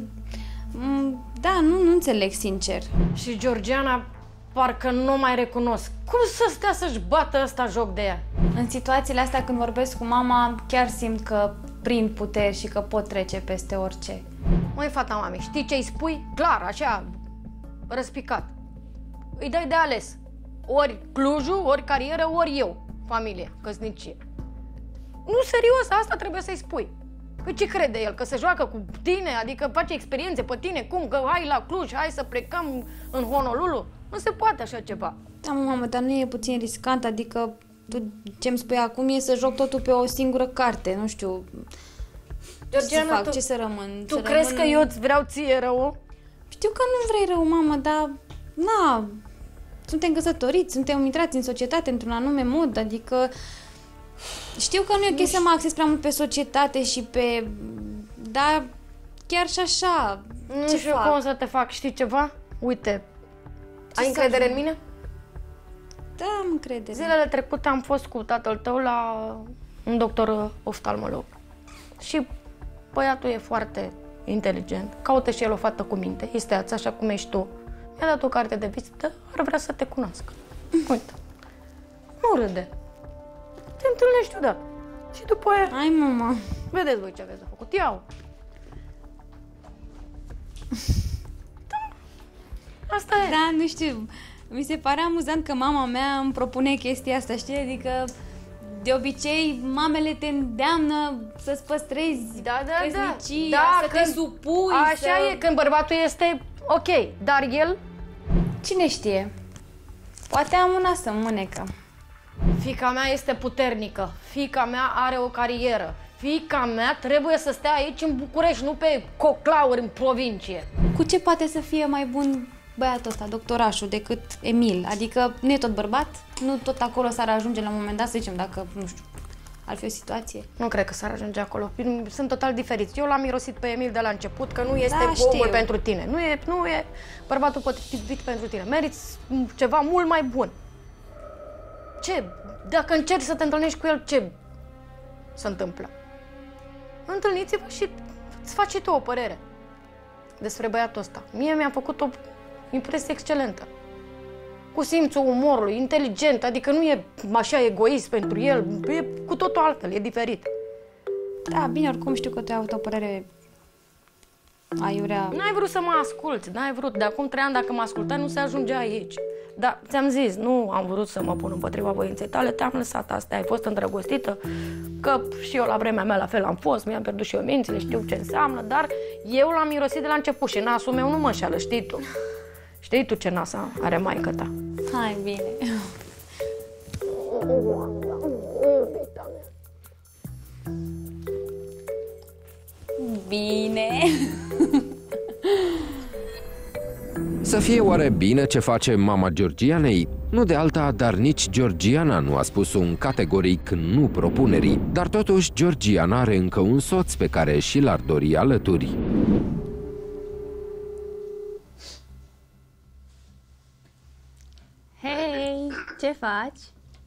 Da, nu, nu înțeleg, sincer. Și Georgiana parcă nu mai recunosc. Cum să stea să-și bată ăsta joc de ea? În situațiile astea, când vorbesc cu mama, chiar simt că prind puteri și că pot trece peste orice. Măi, fata mami, știi ce îi spui? Clar, așa, răspicat. Îi dai de ales. Ori Clujul, ori carieră, ori eu, familie, căsnicie. Nu, serios, asta trebuie să-i spui. Păi ce crede el? Că se joacă cu tine? Adică face experiențe pe tine? Cum? Că hai la Cluj, hai să plecăm în Honolulu? Nu se poate așa ceva. Da, mamă, dar nu e puțin riscant? Adică tu ce-mi spui acum e să joc totul pe o singură carte, nu știu. Georgiana, ce să fac, tu, ce să rămân? Tu să crezi rămân... că eu îți vreau ție rău? Știu că nu vrei rău, mamă, dar... Na, suntem căsătoriți, suntem intrați în societate într-un anume mod, adică... Știu că nu e ok să mă axez prea mult pe societate și pe... Dar chiar și așa, Nu ce știu fac? cum să te fac, știi ceva? Uite, Ce ai să încredere fac? în mine? Da, am încredere. Zilele trecute am fost cu tatăl tău la un doctor oftalmolog. Și băiatul e foarte inteligent, caută și el o fată cu minte, isteață, așa cum ești tu. Mi-a dat o carte de vizită, ar vrea să te cunoască. Uite, nu râde. Te întâlnești odată. Și după aia, Hai, mama. vedeți voi ce aveți de făcut. Iau. Asta e. Da, nu știu, mi se pare amuzant că mama mea îmi propune chestia asta, știi? Adică, de obicei, mamele te îndeamnă să-ți păstrezi Da, da, căsnicia, da. să te supui, Așa să... e, când bărbatul este ok, dar el... Cine știe? Poate am una să mânecă. Fiica mea este puternică, fiica mea are o carieră, fiica mea trebuie să stea aici în București, nu pe coclauri în provincie. Cu ce poate să fie mai bun băiatul ăsta, doctorașul, decât Emil? Adică nu e tot bărbat? Nu tot acolo s-ar ajunge la un moment dat, să zicem, dacă, nu știu, ar fi o situație? Nu cred că s-ar ajunge acolo, sunt total diferiți. Eu l-am mirosit pe Emil de la început, că nu este Da, omul știu. pentru tine, nu e, nu e bărbatul potrivit pentru tine, meriți ceva mult mai bun. Ce? Dacă încerci să te întâlnești cu el, ce se întâmplă? Întâlniți-vă și îți faci și tu o părere despre băiatul ăsta. Mie mi-a făcut o impresie excelentă. Cu simțul umorului, inteligent, adică nu e așa egoist pentru el, e cu totul altfel, e diferit. Da, bine, oricum știu că tu ai avut o părere aiurea. N-ai vrut să mă asculți, n-ai vrut. De acum trei ani, dacă mă ascultai, nu se ajungea aici. Dar ți-am zis, nu am vrut să mă pun împotriva voinței tale, te-am lăsat asta, ai fost îndrăgostită, că și eu la vremea mea la fel am fost, mi-am pierdut și eu mințile, știu ce înseamnă, dar eu l-am mirosit de la început și nasul meu nu mă înșală, știi tu. Știi tu ce nas are maică ta. Hai, bine. Bine. Să fie oare bine ce face mama Georgianei? Nu de alta, dar nici Georgiana nu a spus un categoric nu propunerii. Dar totuși, Georgiana are încă un soț pe care și l-ar dori alături. Hei, ce faci?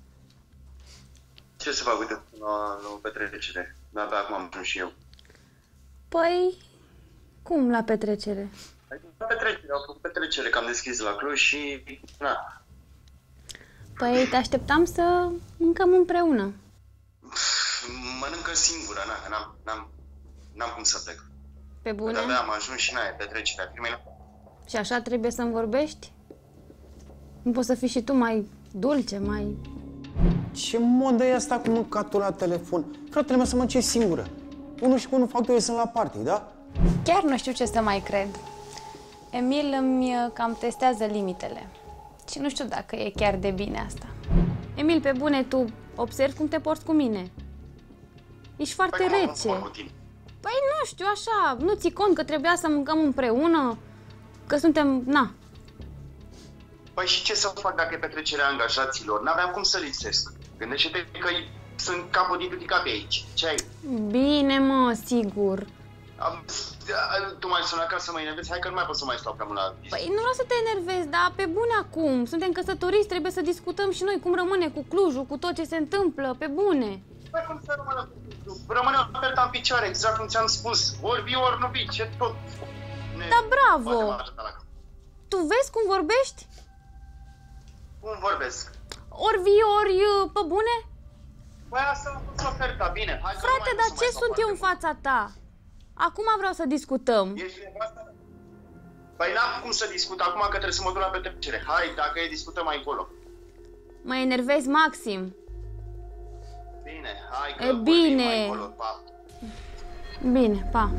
Ce să fac? Uite, la, la o petrecere. De-abia acum am ajuns și eu. Păi, cum la petrecere? La petrecere, au făcut petrecere, că am deschis la Cluj și... Na. Păi te așteptam să mâncăm împreună. Mănâncă singură, na, n-am, n-am, n-am cum să plec. Pe bune? De-abia am ajuns și n-aia petrecerea firmei. Și așa trebuie să-mi vorbești? Nu poți să fii și tu mai dulce, mai... Ce modă e asta cu mâncatul la telefon? Fratele meu să mănânce singură. Unul și cu unul fac doi sunt la party, da? Chiar nu știu ce să mai cred. Emil îmi cam testează limitele. Și nu știu dacă e chiar de bine asta. Emil, pe bune, tu observi cum te porți cu mine. Ești foarte păi, rece. Păi nu știu, așa, nu ții cont că trebuia să mâncăm împreună? Că suntem, na. Păi și ce să fac dacă e petrecerea angajaților? N-aveam cum să lipsesc. Gândește-te că sunt capul din tutica pe aici. Ce ai? Bine, mă, sigur. Am, tu m-ai sunat ca să mă enervezi? Hai că nu mai pot să mai stau prea mult la discuție. Păi nu vreau să te enervezi, dar pe bune acum. Suntem căsătoriți, trebuie să discutăm și noi cum rămâne cu Clujul, cu tot ce se întâmplă, pe bune. Păi cum să rămână cu Clujul? Rămâne o ofertă în picioare, exact cum ți-am spus. Ori vii, ori nu vii, ce tot. Ne... Da, bravo! Tu vezi cum vorbești? Cum vorbesc? Ori vii, ori pe bune? Păi asta a fost oferta, bine. Hai. Frate, dar ce sunt eu în fața ta? Acum vreau să discutăm. Ești nevastă? Păi n-am cum să discut acum că trebuie să mă duc la petrecere. Hai, dacă e, discutăm mai încolo. Mă enervezi maxim. Bine, hai că e bine. Mai încolo, pa. Bine, pa.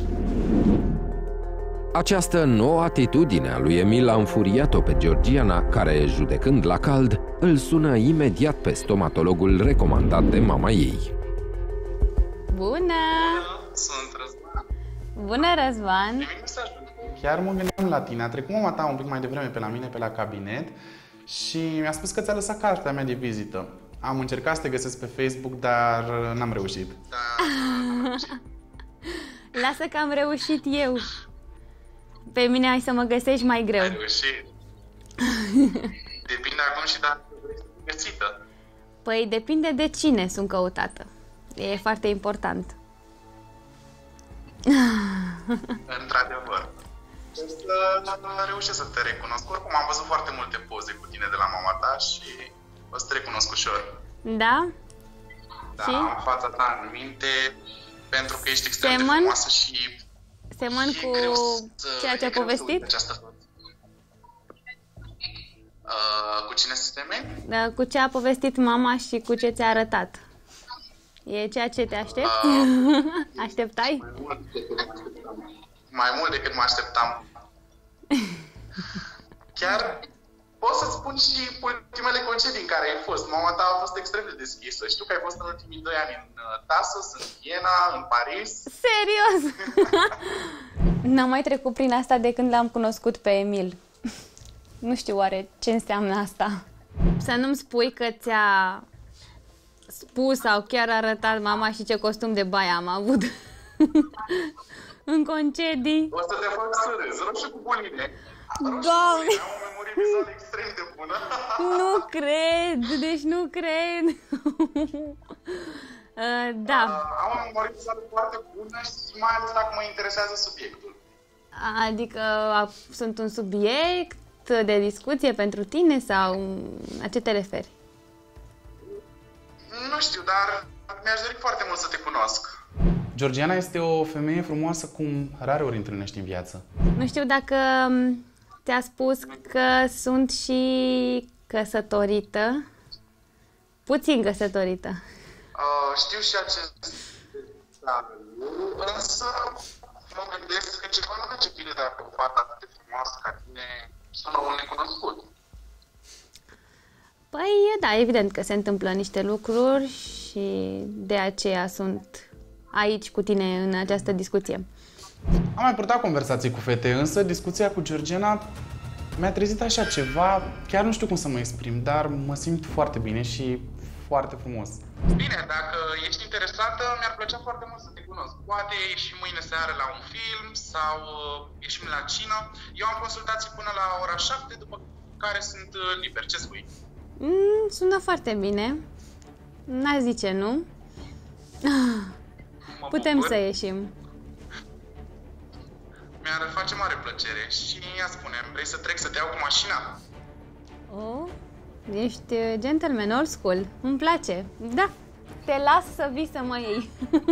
Această nouă atitudine a lui Emil a înfuriat-o pe Georgiana, care, judecând la cald, îl sună imediat pe stomatologul recomandat de mama ei. Bună! Sunt Răzvan. Bună, Răzvan! Chiar mă gândeam la tine. A trecut mama ta un pic mai devreme pe la mine, pe la cabinet, și mi-a spus că ți-a lăsat cartea mea de vizită. Am încercat să te găsesc pe Facebook, dar n-am reușit. Lasă că am reușit eu. Pe mine ai să mă găsești mai greu. Ai reușit. Depinde acum și dacă vrei să fii găsită. Păi depinde de cine sunt căutată. E foarte important. Într-adevăr. Să reușesc să te recunosc. Oricum am văzut foarte multe poze cu tine de la mama ta și o să te recunosc ușor. Da? Da, și? am fața ta în minte, pentru că ești extrem Semăn? de frumoasă și Semăn cu ceea ce a povestit? Uh, cu cine să semeni? Da, cu ce a povestit mama și cu ce ți-a arătat. E ceea ce te aștepți? Uh, Așteptai? Mai mult decât mă așteptam. Mai mult decât mă așteptam. Chiar pot să-ți spun și ultimele concedii în care ai fost. Mama ta a fost extrem de deschisă. Știu că ai fost în ultimii doi ani în Tasos, în Viena, în Paris. Serios? N-am mai trecut prin asta de când l-am cunoscut pe Emil. Nu știu oare ce înseamnă asta. Să nu-mi spui că ți-a spus sau chiar arătat mama și ce costum de baie am avut. În concedii. O să te fac să râzi, roșu cu buline. Doamne! Am o memorie vizuală extrem de bună. Nu cred, deci nu cred. uh, da. Uh, am o memorie vizuală foarte bună și mai ales dacă mă interesează subiectul. Adică a, sunt un subiect de discuție pentru tine sau la ce te referi? Nu știu, dar mi-aș dori foarte mult să te cunosc. Georgiana este o femeie frumoasă cum rare ori întâlnești în viață. Nu știu dacă ți-a spus că sunt și căsătorită. Puțin căsătorită. Uh, știu și acest lucru, însă mă gândesc că ceva nu merge bine dacă o fată atât de frumoasă ca tine sună un necunoscut. Păi, da, evident că se întâmplă niște lucruri și de aceea sunt aici cu tine în această discuție. Am mai purtat conversații cu fete, însă discuția cu Georgiana mi-a trezit așa ceva, chiar nu știu cum să mă exprim, dar mă simt foarte bine și foarte frumos. Bine, dacă ești interesată, mi-ar plăcea foarte mult să te cunosc. Poate ieșim mâine seară la un film sau ieșim la cină. Eu am consultații până la ora șapte, după care sunt liber. Ce spui? Mm, sună foarte bine. N-aș zice nu. Putem bucur. Să ieșim. Mi-ar face mare plăcere și ea spune, vrei să trec să te iau cu mașina? Oh, Ești gentleman, old school. Îmi place. Da, te las să vii să mă iei.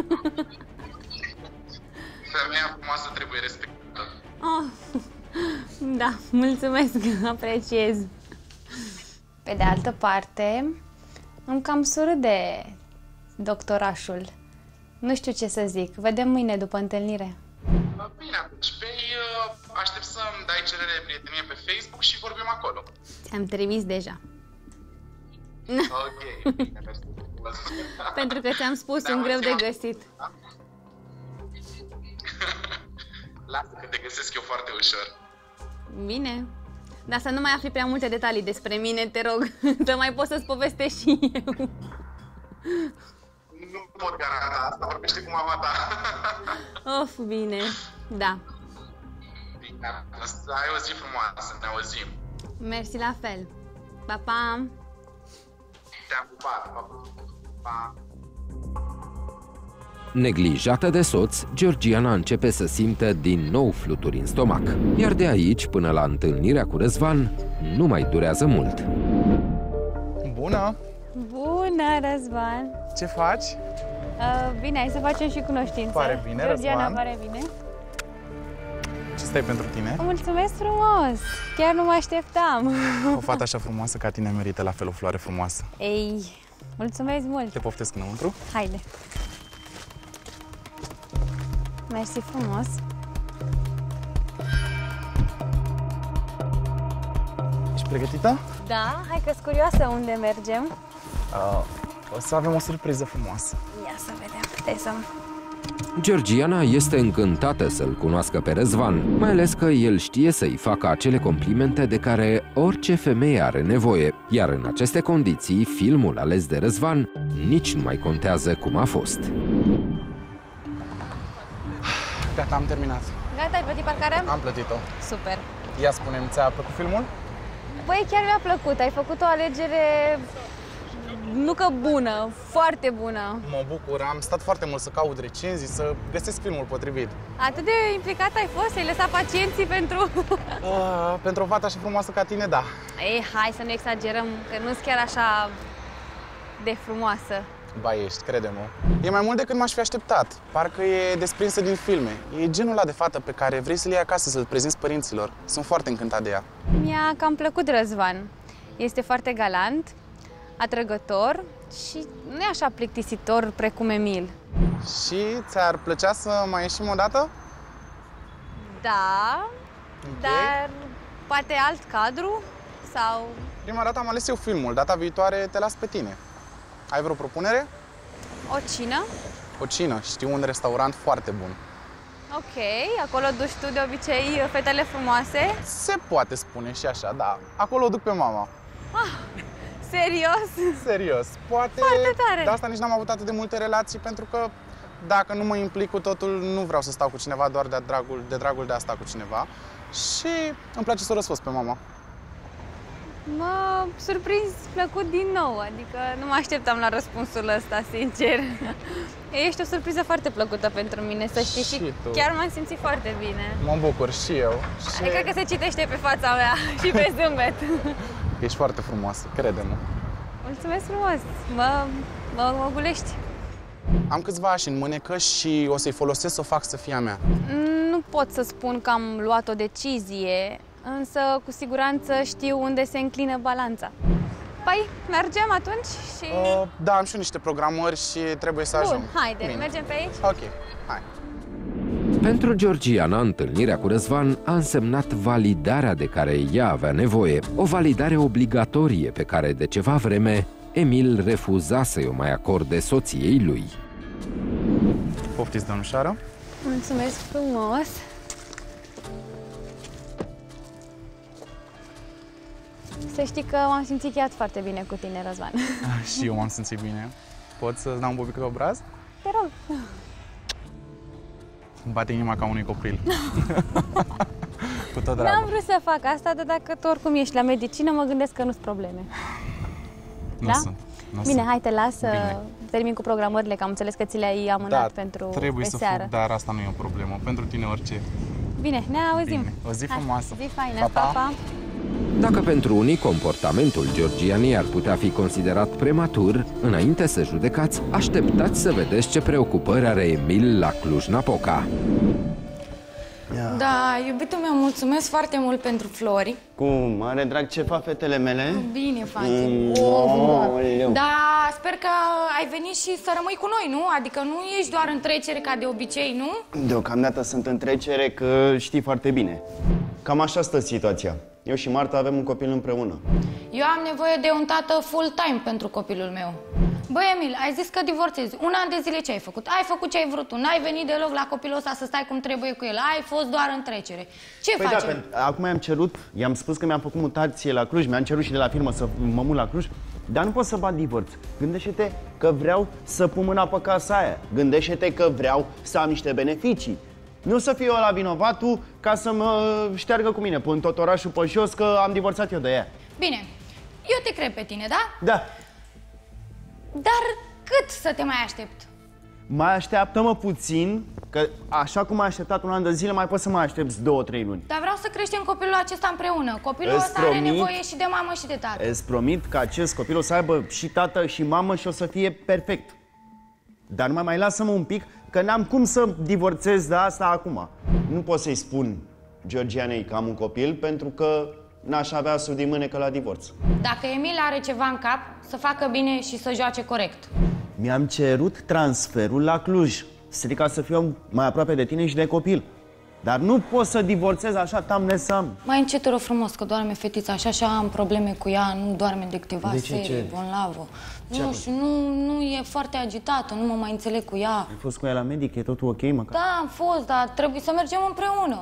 Femeia frumoasă trebuie respectată. Oh, da, mulțumesc, apreciez. Pe de altă parte, îmi cam surâde doctorașul. Nu știu ce să zic. Vedem mâine după întâlnire. Bine, atunci pe aștept să-mi dai cerere de prietenie pe Facebook și vorbim acolo. Ți-am trimis deja. Ok. Pentru că ți-am spus, sunt greu de găsit. Lasă că te găsesc eu foarte ușor. Bine. Dar să nu mai afli prea multe detalii despre mine, te rog. Să mai pot să-ți povestesc și eu. Nu pot garanta asta, vorbește cu mama ta. Of, bine. Da. Bine, ai o zi frumoasă, ne auzim. Mersi la fel. Pa, pa! Te-am pupat, pa, pa! Neglijată de soț, Georgiana începe să simtă din nou fluturi în stomac. Iar de aici, până la întâlnirea cu Răzvan, nu mai durează mult. Bună! Bună, Răzvan! Ce faci? Uh, bine, hai să facem și cunoștințe. Pare bine, Georgiana, Răzvan. pare bine. Ce stai pentru tine? Mulțumesc frumos! Chiar nu mă așteptam. O fată așa frumoasă ca tine merită la fel o floare frumoasă. Ei, mulțumesc mult! Te poftesc înăuntru? Haide! Mersi frumos! Ești pregătită? Da, hai că-s curioasă unde mergem. Uh, o să avem o surpriză frumoasă. Ia să vedem, stai să... Georgiana este încântată să-l cunoască pe Răzvan, mai ales că el știe să-i facă acele complimente de care orice femeie are nevoie, iar în aceste condiții, filmul ales de Răzvan nici nu mai contează cum a fost. Gata, am terminat. Gata, ai plătit parcarea? Am plătit-o. Super! Ia spune-mi, ți-a plăcut filmul? Băi, chiar mi-a plăcut, ai făcut o alegere... nu că bună, foarte bună. Mă bucur, am stat foarte mult să caut recenzii, să găsesc filmul potrivit. Atât de implicat ai fost? Ai lăsat pacienții pentru... Uh, pentru o fată așa frumoasă ca tine, da. Ei, hai să nu exagerăm, că nu-s chiar așa de frumoasă. Ba ești, crede-mă. E mai mult decât m-aș fi așteptat. Parcă e desprinsă din filme. E genul ăla de fată pe care vrei să-l iei acasă, să-l prezinți părinților. Sunt foarte încântat de ea. Mi-a cam plăcut Răzvan. Este foarte galant, atrăgător și nu e așa plictisitor precum Emil. Și ți-ar plăcea să mai ieșim o dată? Da, Okay. dar poate alt cadru sau... Prima dată am ales eu filmul, data viitoare te las pe tine. Ai vreo propunere? O cină? O cină, știu un restaurant foarte bun. Ok, acolo duci tu de obicei fetele frumoase? Se poate spune și așa, da. Acolo o duc pe mama. Ah, serios? Serios, poate... Foarte tare! De asta nici n-am avut atât de multe relații, pentru că dacă nu mă implic cu totul, nu vreau să stau cu cineva doar de dragul de, dragul de a sta cu cineva. Și îmi place să o răsfăț pe mama. M-a surprins plăcut din nou, adică nu mă așteptam la răspunsul ăsta, sincer. Ești o surpriză foarte plăcută pentru mine, să știi, și, Și tu. chiar m-am simțit foarte bine. Mă bucur și eu. Și... Cred că se citește pe fața mea și pe zâmbet. Ești foarte frumoasă, crede-mă. Mulțumesc frumos, mă, mă, mă gulești. Am câțiva ași în mânecă și o să-i folosesc să o fac să fie a mea. Nu pot să spun că am luat o decizie, însă cu siguranță știu unde se înclină balanța. Păi, mergem atunci și... Uh, da, am și eu niște programări și trebuie să Bun, ajung. haide, Bine. mergem pe aici? Ok, hai. Pentru Georgiana, întâlnirea cu Răzvan a însemnat validarea de care ea avea nevoie, o validare obligatorie pe care de ceva vreme Emil refuza să-i o mai acorde soției lui. Poftiți, domnișoară? Mulțumesc frumos! Să știi că m-am simțit chiar foarte bine cu tine, Răzvan. Și eu m-am simțit bine. Pot să-ți dau un bobic pe obraz? Te rog! Îmi bate inima ca unui copil. Cu tot N-am dragul. vrut să fac asta, dar dacă tu oricum ești la medicină, mă gândesc că nu-s probleme. Nu Da? sunt. Nu Bine, sunt. hai, te las să Bine. termin cu programările, că am înțeles că ți le-ai amânat Da, pentru trebuie pe să seară. fug, dar asta nu e o problemă. Pentru tine orice. Bine, ne auzim. Bine. O zi Hai, frumoasă. zi faină, Pa, pa, pa. pa. Dacă pentru unii comportamentul Georgianei ar putea fi considerat prematur, înainte să judecați, așteptați să vedeți ce preocupări are Emil la Cluj-Napoca. Da, iubitul meu, mulțumesc foarte mult pentru flori. Cu mare drag, ce fac fetele mele? Bine faci. Mm, oh, oh, da, sper că ai venit și să rămâi cu noi, nu? Adică nu ești doar în trecere ca de obicei, nu? Deocamdată sunt în trecere, că știi foarte bine. Cam așa stă situația. Eu și Marta avem un copil împreună. Eu am nevoie de un tată full-time pentru copilul meu. Băi, Emil, ai zis că divorțezi. Un an de zile ce ai făcut? Ai făcut ce ai vrut tu. N-ai venit deloc la copilul ăsta să stai cum trebuie cu el. Ai fost doar în trecere. Ce păi facem? Da, acum i-am cerut, i-am spus că mi-am făcut mutație la Cluj, mi-am cerut și de la firmă să mă mut la Cluj, dar nu pot să bat divorț. Gândește-te că vreau să pun mâna pe casa aia. Gândește-te că vreau să am niște beneficii. Nu să fiu ăla vinovatul ca să mă șteargă cu mine până tot orașul pe jos că am divorțat eu de ea. Bine, eu te cred pe tine, da? Da. Dar cât să te mai aștept? Mai așteaptă-mă puțin, că așa cum m-ai așteptat un an de zile, mai poți să mă aștepți două, trei luni. Dar vreau să creștem copilul acesta împreună. Copilul Îți ăsta promit, are nevoie și de mamă și de tată. Îți promit că acest copil o să aibă și tată și mamă și o să fie perfect. Dar numai mai lasă-mă un pic, că n-am cum să divorțez de asta acum. Nu pot să-i spun Georgianei că am un copil, pentru că n-aș avea sub din mânecă la divorț. Dacă Emil are ceva în cap, să facă bine și să joace corect. Mi-am cerut transferul la Cluj, strica să fiu mai aproape de tine și de copil. Dar nu pot să divorțez așa tam-nesam. Mai încet, rog frumos, că doarme fetița așa și am probleme cu ea, nu doarme de câteva de ce, serii, ce? bonlavă. Nu știu, nu, nu e foarte agitată, nu mă mai înțeleg cu ea. Ai fost cu ea la medic, e totul ok măcar? Da, am fost, dar trebuie să mergem împreună.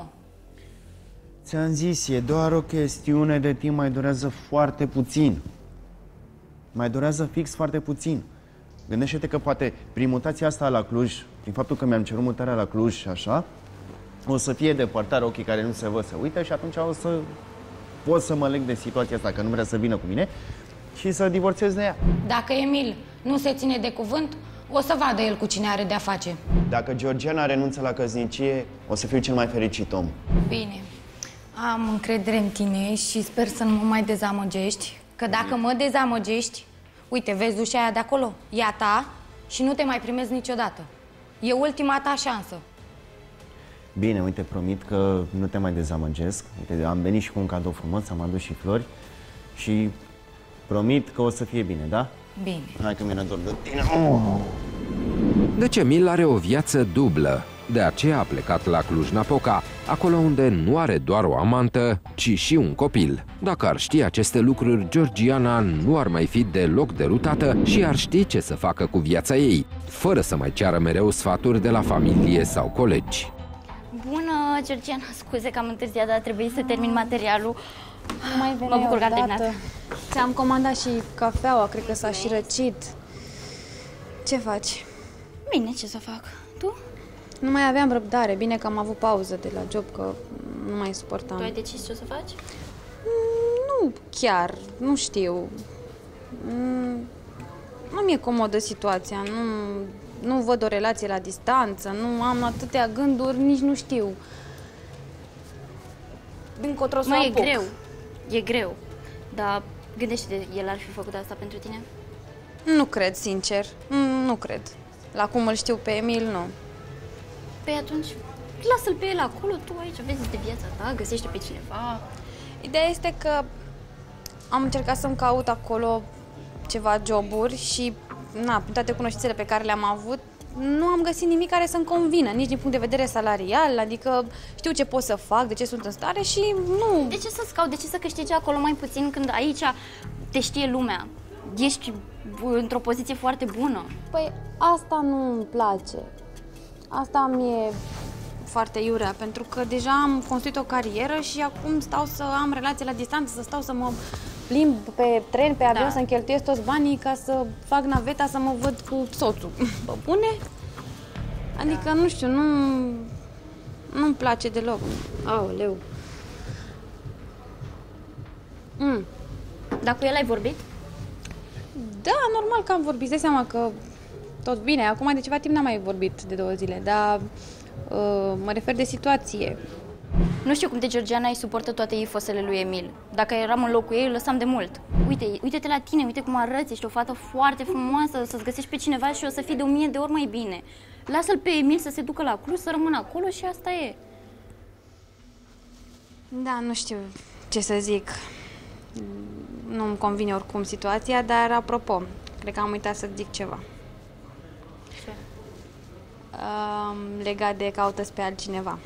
Ți-am zis, e doar o chestiune de timp, mai durează foarte puțin. Mai durează fix foarte puțin. Gândește-te că poate prin mutația asta la Cluj, prin faptul că mi-am cerut mutarea la Cluj și așa, o să fie depărtare, ochii care nu se văd să uită și atunci o să pot să mă leg de situația asta, că nu vrea să vină cu mine și să divorțez de ea. Dacă Emil nu se ține de cuvânt, o să vadă el cu cine are de-a face. Dacă Georgiana renunță la căsnicie, o să fiu cel mai fericit om. Bine, am încredere în tine și sper să nu mă mai dezamăgești, că dacă mă dezamăgești, uite, vezi ușa aia de acolo? E a ta și nu te mai primezi niciodată. E ultima ta șansă. Bine, uite, promit că nu te mai dezamăgesc. Uite, am venit și cu un cadou frumos, am adus și flori și promit că o să fie bine, da? Bine. Hai că mi-e dor de tine. Oh. Deci Emil are o viață dublă. De aceea a plecat la Cluj-Napoca, acolo unde nu are doar o amantă, ci și un copil. Dacă ar ști aceste lucruri, Georgiana nu ar mai fi deloc derutată și ar ști ce să facă cu viața ei, fără să mai ceară mereu sfaturi de la familie sau colegi. Bună, Georgiana, scuze că am întârziat, dar trebuie să termin materialul. Nu mai Mă bucur că a terminat. Ți-am comandat și cafeaua, cred că s-a și răcit. Ce faci? Bine, ce să fac? Tu? Nu mai aveam răbdare, bine că am avut pauză de la job, că nu mai suportam. Tu ai decis ce o să faci? Nu chiar, nu știu. Nu mi-e comodă situația, nu, nu văd o relație la distanță, nu am atâtea gânduri, nici nu știu. Încotro să Mă, e apuc. greu, e greu, dar gândește-te, el ar fi făcut asta pentru tine? Nu cred, sincer, nu cred. La cum îl știu pe Emil, nu. Păi atunci, lasă-l pe el acolo, tu aici vezi de viața ta, găsește pe cineva. Ideea este că am încercat să-mi caut acolo ceva joburi și, na, prin toate cunoștințele pe care le-am avut, nu am găsit nimic care să-mi convină, nici din punct de vedere salarial, adică știu ce pot să fac, de ce sunt în stare și nu... De ce să-ți caut, de ce să câștigi acolo mai puțin când aici te știe lumea? Ești într-o poziție foarte bună. Păi asta nu-mi place. Asta mi-e foarte iurea, pentru că deja am construit o carieră și acum stau să am relații la distanță, să stau să mă plimb pe tren, pe avion, da. Să-mi cheltuiesc toți banii ca să fac naveta, să mă văd cu soțul. Bă, bune? Adică, da. Nu știu, nu... nu-mi place deloc. Aoleu. Mm. Dar cu el ai vorbit? Da, normal că am vorbit. Dai seama că tot bine. Acum de ceva timp n-am mai vorbit de două zile, dar uh, mă refer de situație. Nu știu cum de Georgiana îi suportă toate ifosele lui Emil. Dacă eram în locul ei, îl lăsam de mult. Uite, uite-te la tine, uite cum arăți, ești o fată foarte frumoasă, să-ți găsești pe cineva și o să fii de o mie de ori mai bine. Lasă-l pe Emil să se ducă la Cluj, să rămână acolo și asta e. Da, nu știu ce să zic. Nu-mi convine oricum situația, dar apropo, cred că am uitat să zic ceva. Ce? Uh, legat de caută-ți pe altcineva.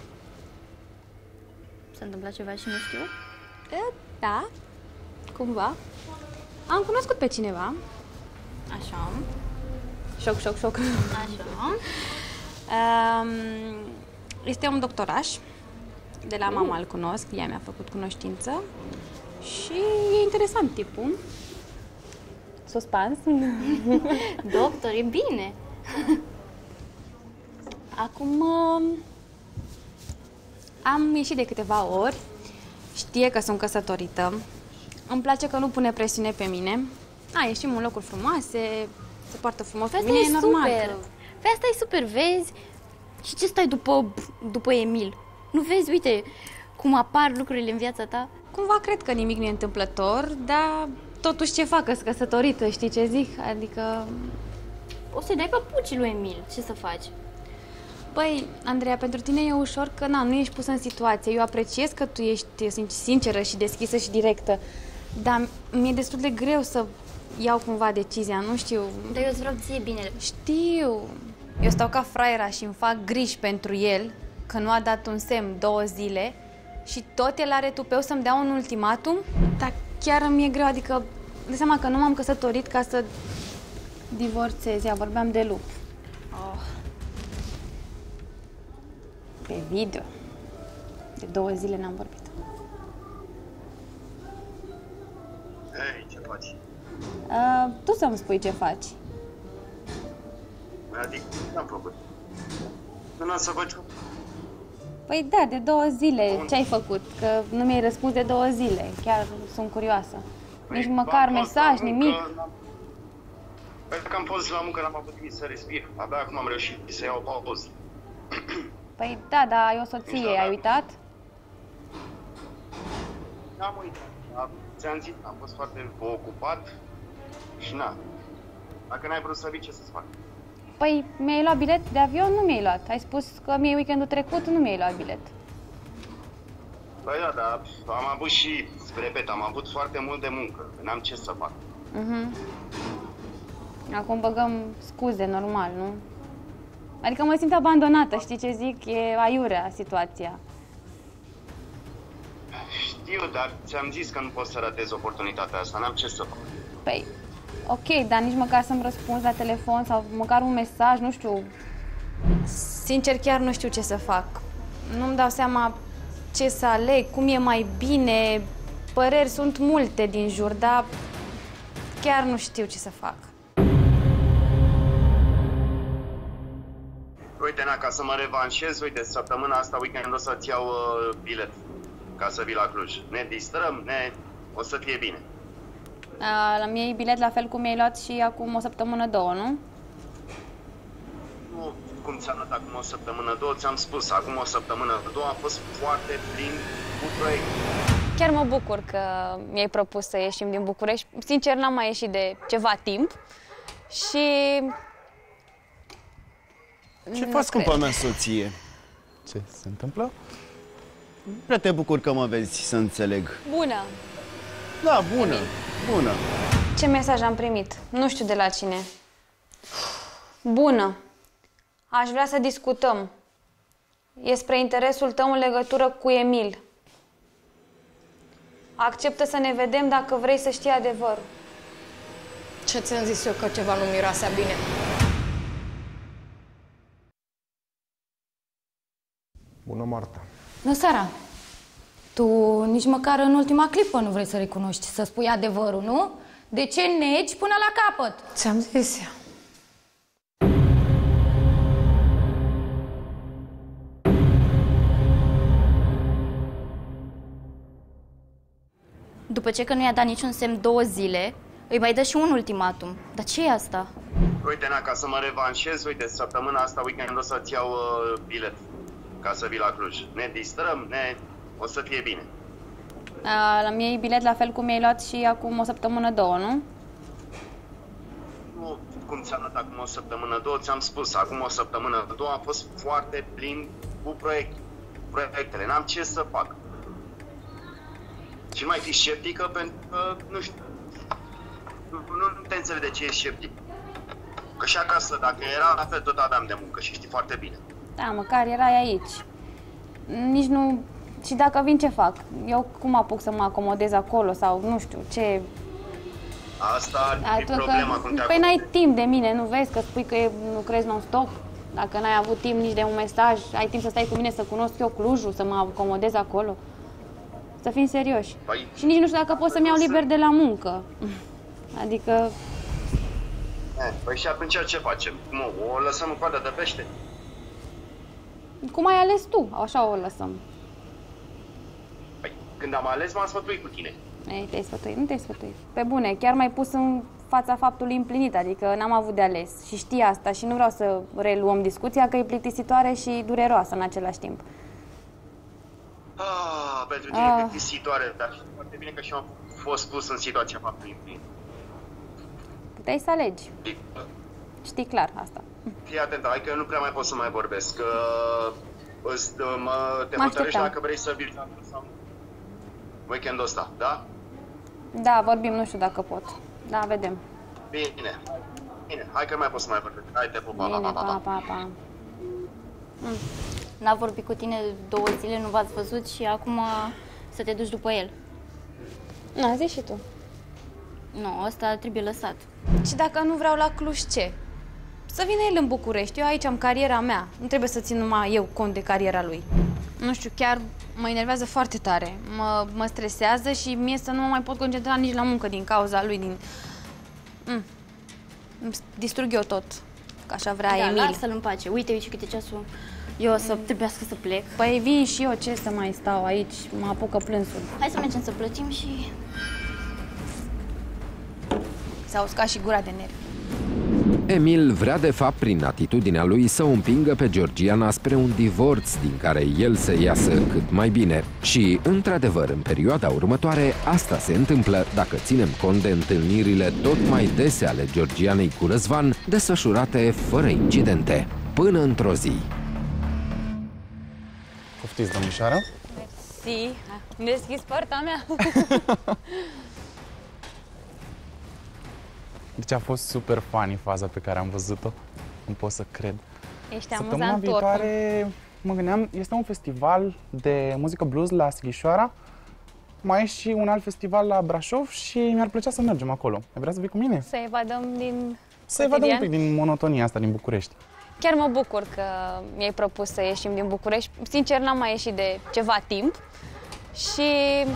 S-a întâmplat ceva și nu știu? Uh, da, cumva. Am cunoscut pe cineva. Așa. Șoc, șoc, șoc. Așa. Uh, este un doctoraș. De la mama îl cunosc, ea mi-a făcut cunoștință. Și e interesant tipul. Suspans. Doctor, e bine. Acum am ieșit de câteva ori. Știe că sunt căsătorită. Îmi place că nu pune presiune pe mine. A, ieșim în locuri frumoase, se poartă frumos. Asta mine e, e normal super. că... Pe asta e super, vezi? Și ce stai după, după Emil? Nu vezi, uite, cum apar lucrurile în viața ta? Cumva cred că nimic nu e întâmplător, dar totuși ce fac, că-s căsătorită, știi ce zic? Adică... O să-i dai papucii lui Emil, ce să faci? Păi, Andreea, pentru tine e ușor că na, nu ești pusă în situație. Eu apreciez că tu ești sinceră și deschisă și directă, dar mi-e destul de greu să iau cumva decizia, nu știu... Dar eu îți vreau ție bine. Știu. Eu stau ca fraiera și îmi fac griji pentru el, că nu a dat un semn două zile și tot el are tupeu să-mi dea un ultimatum? Dar chiar mi-e greu, adică de seama că nu m-am căsătorit ca să divorțez, ia, vorbeam de lup. Oh. Pe video. De două zile n-am vorbit. Hei, ce faci? Uh, tu să-mi spui ce faci. Adică, n-am făcut. Nu n-am să faci. Păi da, de două zile. Ce ai făcut? Că nu mi-ai răspuns de două zile. Chiar sunt curioasă. Nici Păi, măcar mesaj, nimic. Păi dacă am fost la muncă, n-am avut timp să respir. Abia acum am reușit să iau o pauză. Păi da, dar ai o soție, ai uitat? N-am uitat. Ți-am zis, am fost foarte ocupat și na. Dacă n-ai vrut să vii, ce să-ți fac? Păi mi-ai luat bilet de avion? Nu mi-ai luat. Ai spus că mi-ai weekendul trecut, nu mi-ai luat bilet. Păi da, dar am avut și, repet, am avut foarte mult de muncă. N-am ce să fac. Mhm. Acum băgăm scuze, normal, nu? Adică mă simt abandonată, știi ce zic? E aiurea situația. Știu, dar ți-am zis că nu pot să ratez oportunitatea asta, n-am ce să fac. Păi, ok, dar nici măcar să-mi răspunzi la telefon sau măcar un mesaj, nu știu. Sincer, chiar nu știu ce să fac. Nu-mi dau seama ce să aleg, cum e mai bine. Păreri sunt multe din jur, dar chiar nu știu ce să fac. Uite, na, ca să mă revanșez, uite, săptămâna asta, weekend, o să-ți iau uh, bilet ca să vii la Cluj. Ne distrăm, ne... o să fie bine. A, la mie e bilet la fel cum mi-ai luat și acum o săptămână, două, nu? Nu, cum ți-am luat acum o săptămână, două, ți-am spus, acum o săptămână, două, am fost foarte plin cu proiect. Chiar mă bucur că mi-ai propus să ieșim din București. Sincer, n-am mai ieșit de ceva timp și... Ce faci, scumpa mea soție? Ce se întâmplă? Prea te bucur că mă vezi, să înțeleg. Bună! Da, bună, bună. Ce mesaj am primit? Nu știu de la cine. Bună! Aș vrea să discutăm. E spre interesul tău în legătură cu Emil. Acceptă să ne vedem dacă vrei să știi adevărul. Ce ți-am zis eu că ceva nu miroasea bine? Bună, Marta. Nu, Sara. Tu nici măcar în ultima clipă nu vrei să recunoști, să spui adevărul, nu? De ce negi până la capăt? Ți-am zis eu. După ce că nu i-a dat niciun semn două zile, îi mai dă și un ultimatum. Dar ce e asta? Uite, na, ca să mă revanșez, uite, săptămâna asta, weekend, o să-ți iau uh, bilet ca să vii la Cluj. Ne distrăm, ne... o să fie bine. Am iei bilet la fel cum mi-ai luat și acum o săptămână, două, nu? Nu, cum ți-am dat acum o săptămână, două, ți-am spus, acum o săptămână, două, am fost foarte plin cu proiect, proiectele, n-am ce să fac. Și mai fi sceptică pentru că, nu știu, nu, nu te înțeleg de ce ești sceptic. Că și acasă, dacă era la fel, tot aveam de muncă și știi foarte bine. Da, măcar erai aici. Nici nu... Și dacă vin, ce fac? Eu cum apuc să mă acomodez acolo sau nu știu, ce... Asta ar fi problema că... cum te Păi n-ai timp de mine, nu vezi că spui că lucrezi non-stop? Dacă n-ai avut timp nici de un mesaj, ai timp să stai cu mine să cunosc eu Clujul, să mă acomodez acolo? Să fim serioși. Păi... Și nici nu știu dacă pot să-mi iau liber de la muncă. Adică... Păi și atunci ce facem? Cum, o lăsăm în coadă de pește? Cum ai ales tu, așa o lăsăm. Păi, când am ales, m-am sfătuit cu tine. Ei, te-ai sfătuit, nu te-ai sfătuit. Pe bune, chiar m-ai pus în fața faptului împlinit, adică n-am avut de ales. Și știi asta și nu vreau să reluăm discuția, că e plictisitoare și dureroasă în același timp. Ah, pentru tine ah. plictisitoare, dar știu foarte bine că și eu am fost pus în situația faptului împlinit. Puteai să alegi. Știi clar asta. Fii atent, hai că nu prea mai pot să mai vorbesc, că îți, mă, te hotărăști dacă vrei să vii sau nu. Weekendul ăsta, da? Da, vorbim, nu știu dacă pot. Da, vedem. Bine, bine, hai că mai pot să mai vorbesc. Hai, te pupa, bine, pa, pa, pa, pa, pa. Mm. N-a vorbit cu tine două zile, nu v-ați văzut și acum să te duci după el. Na, zi și tu. Nu, ăsta trebuie lăsat. Și dacă nu vreau la Cluj, ce? Să vină el în București, eu aici am cariera mea. Nu trebuie să țin numai eu cont de cariera lui. Nu știu, chiar mă enervează foarte tare. Mă, mă stresează și mie să nu mă mai pot concentra nici la muncă din cauza lui. Din... Mm. Îmi distrug eu tot, că așa vrea da, Emil. lasă-l în pace. Uite, uite câte ceasul. Eu o să mm. trebuiască să plec. Păi vin și eu, ce să mai stau aici? Mă apucă plânsul. Hai să mergem să plătim și... S-a uscat și gura de nervi. Emil vrea de fapt prin atitudinea lui să o împingă pe Georgiana spre un divorț din care el să iasă cât mai bine. Și, într-adevăr, în perioada următoare, asta se întâmplă dacă ținem cont de întâlnirile tot mai dese ale Georgianei cu Răzvan, desfășurate fără incidente, până într-o zi. Poftiți, domnișoară? Mersi. Îmi deschis poarta mea. Deci a fost super funny faza pe care am văzut-o. Nu pot să cred. Ești Săptămâna amuzant viitoare, mă gândeam, este un festival de muzică blues la Sighișoara. Mai e și un alt festival la Brașov și mi-ar plăcea să mergem acolo. Ai vrea să vii cu mine? Să evadăm din Să evadăm un pic din monotonia asta din București. Chiar mă bucur că mi-ai propus să ieșim din București. Sincer, n-am mai ieșit de ceva timp. Și...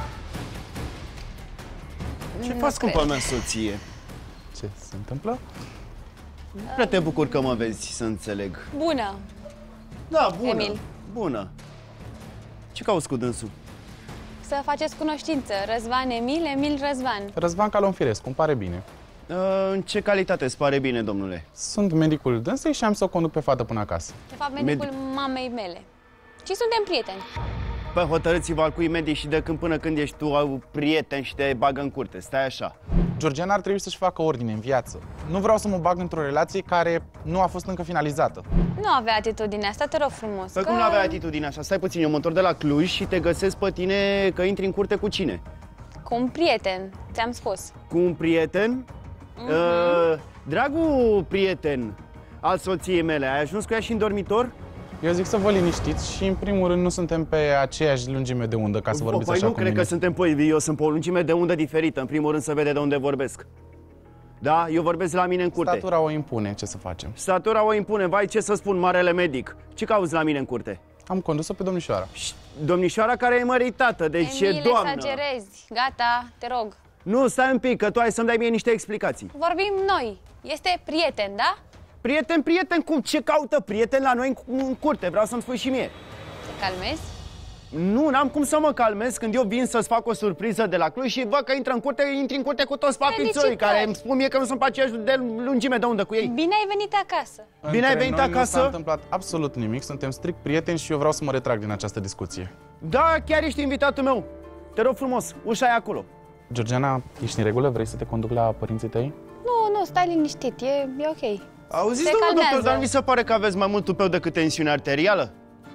Ce faci, scumpa mea soție? Ce se întâmplă? Prea te bucur că mă vezi, să înțeleg. Bună! Da, bună! Emil. Bună! Ce cauți cu dânsul? Să faceți cunoștință. Răzvan Emil, Emil Răzvan. Răzvan Calonfirescu, îmi pare bine. În ce calitate îți pare bine, domnule? Sunt medicul dânsei și am să o conduc pe fată până acasă. De fapt, medicul Medi mamei mele. Și suntem prieteni. Păi hotărâți-vă al cui medic și de când până când ești tu au prieten și te bagă în curte. Stai așa. Georgiana ar trebui să-și facă ordine în viață. Nu vreau să mă bag într-o relație care nu a fost încă finalizată. Nu avea atitudinea asta, te rog frumos. Păi că... cum nu avea atitudinea așa? Stai puțin, eu mă întorc de la Cluj și te găsesc pe tine că intri în curte cu cine? Cu un prieten, ți-am spus. Cu un prieten? Mm-hmm. uh, dragul prieten al soției mele, ai ajuns cu ea și în dormitor? Eu zic să vă liniștiți și, în primul rând, nu suntem pe aceeași lungime de undă, ca să vorbiți păi așa nu cu cred mine. că suntem pe, eu sunt pe o lungime de undă diferită. În primul rând să vede de unde vorbesc. Da? Eu vorbesc la mine în curte. Statura o impune, ce să facem? Statura o impune, vai, ce să spun, marele medic. Ce cauți la mine în curte? Am condus-o pe domnișoara. Și domnișoara care e măritată, deci Emil, e doamnă. exagerezi. Gata, te rog. Nu, stai un pic, că tu ai să-mi dai mie niște explicații. Vorbim noi. Este prieten, da? Prieten, prieten, cum? Ce caută prieten la noi în, în curte? Vreau să-mi spui și mie. Te calmezi? Nu, n-am cum să mă calmez când eu vin să-ți fac o surpriză de la Cluj și văd că intră în curte, intri în curte cu toți papițoi care îmi spun mie că nu sunt pe aceeași de lungime de undă cu ei. Bine ai venit acasă. Bine ai venit acasă? Nu s-a întâmplat absolut nimic, suntem strict prieteni și eu vreau să mă retrag din această discuție. Da, chiar ești invitatul meu. Te rog frumos, ușa e acolo. Georgiana, ești în regulă? Vrei să te conduc la părinții tăi? Nu, nu, stai liniștit, e, e ok. Auziți, domnul doctor, dar mi se pare că aveți mai mult tupeu decât tensiune arterială?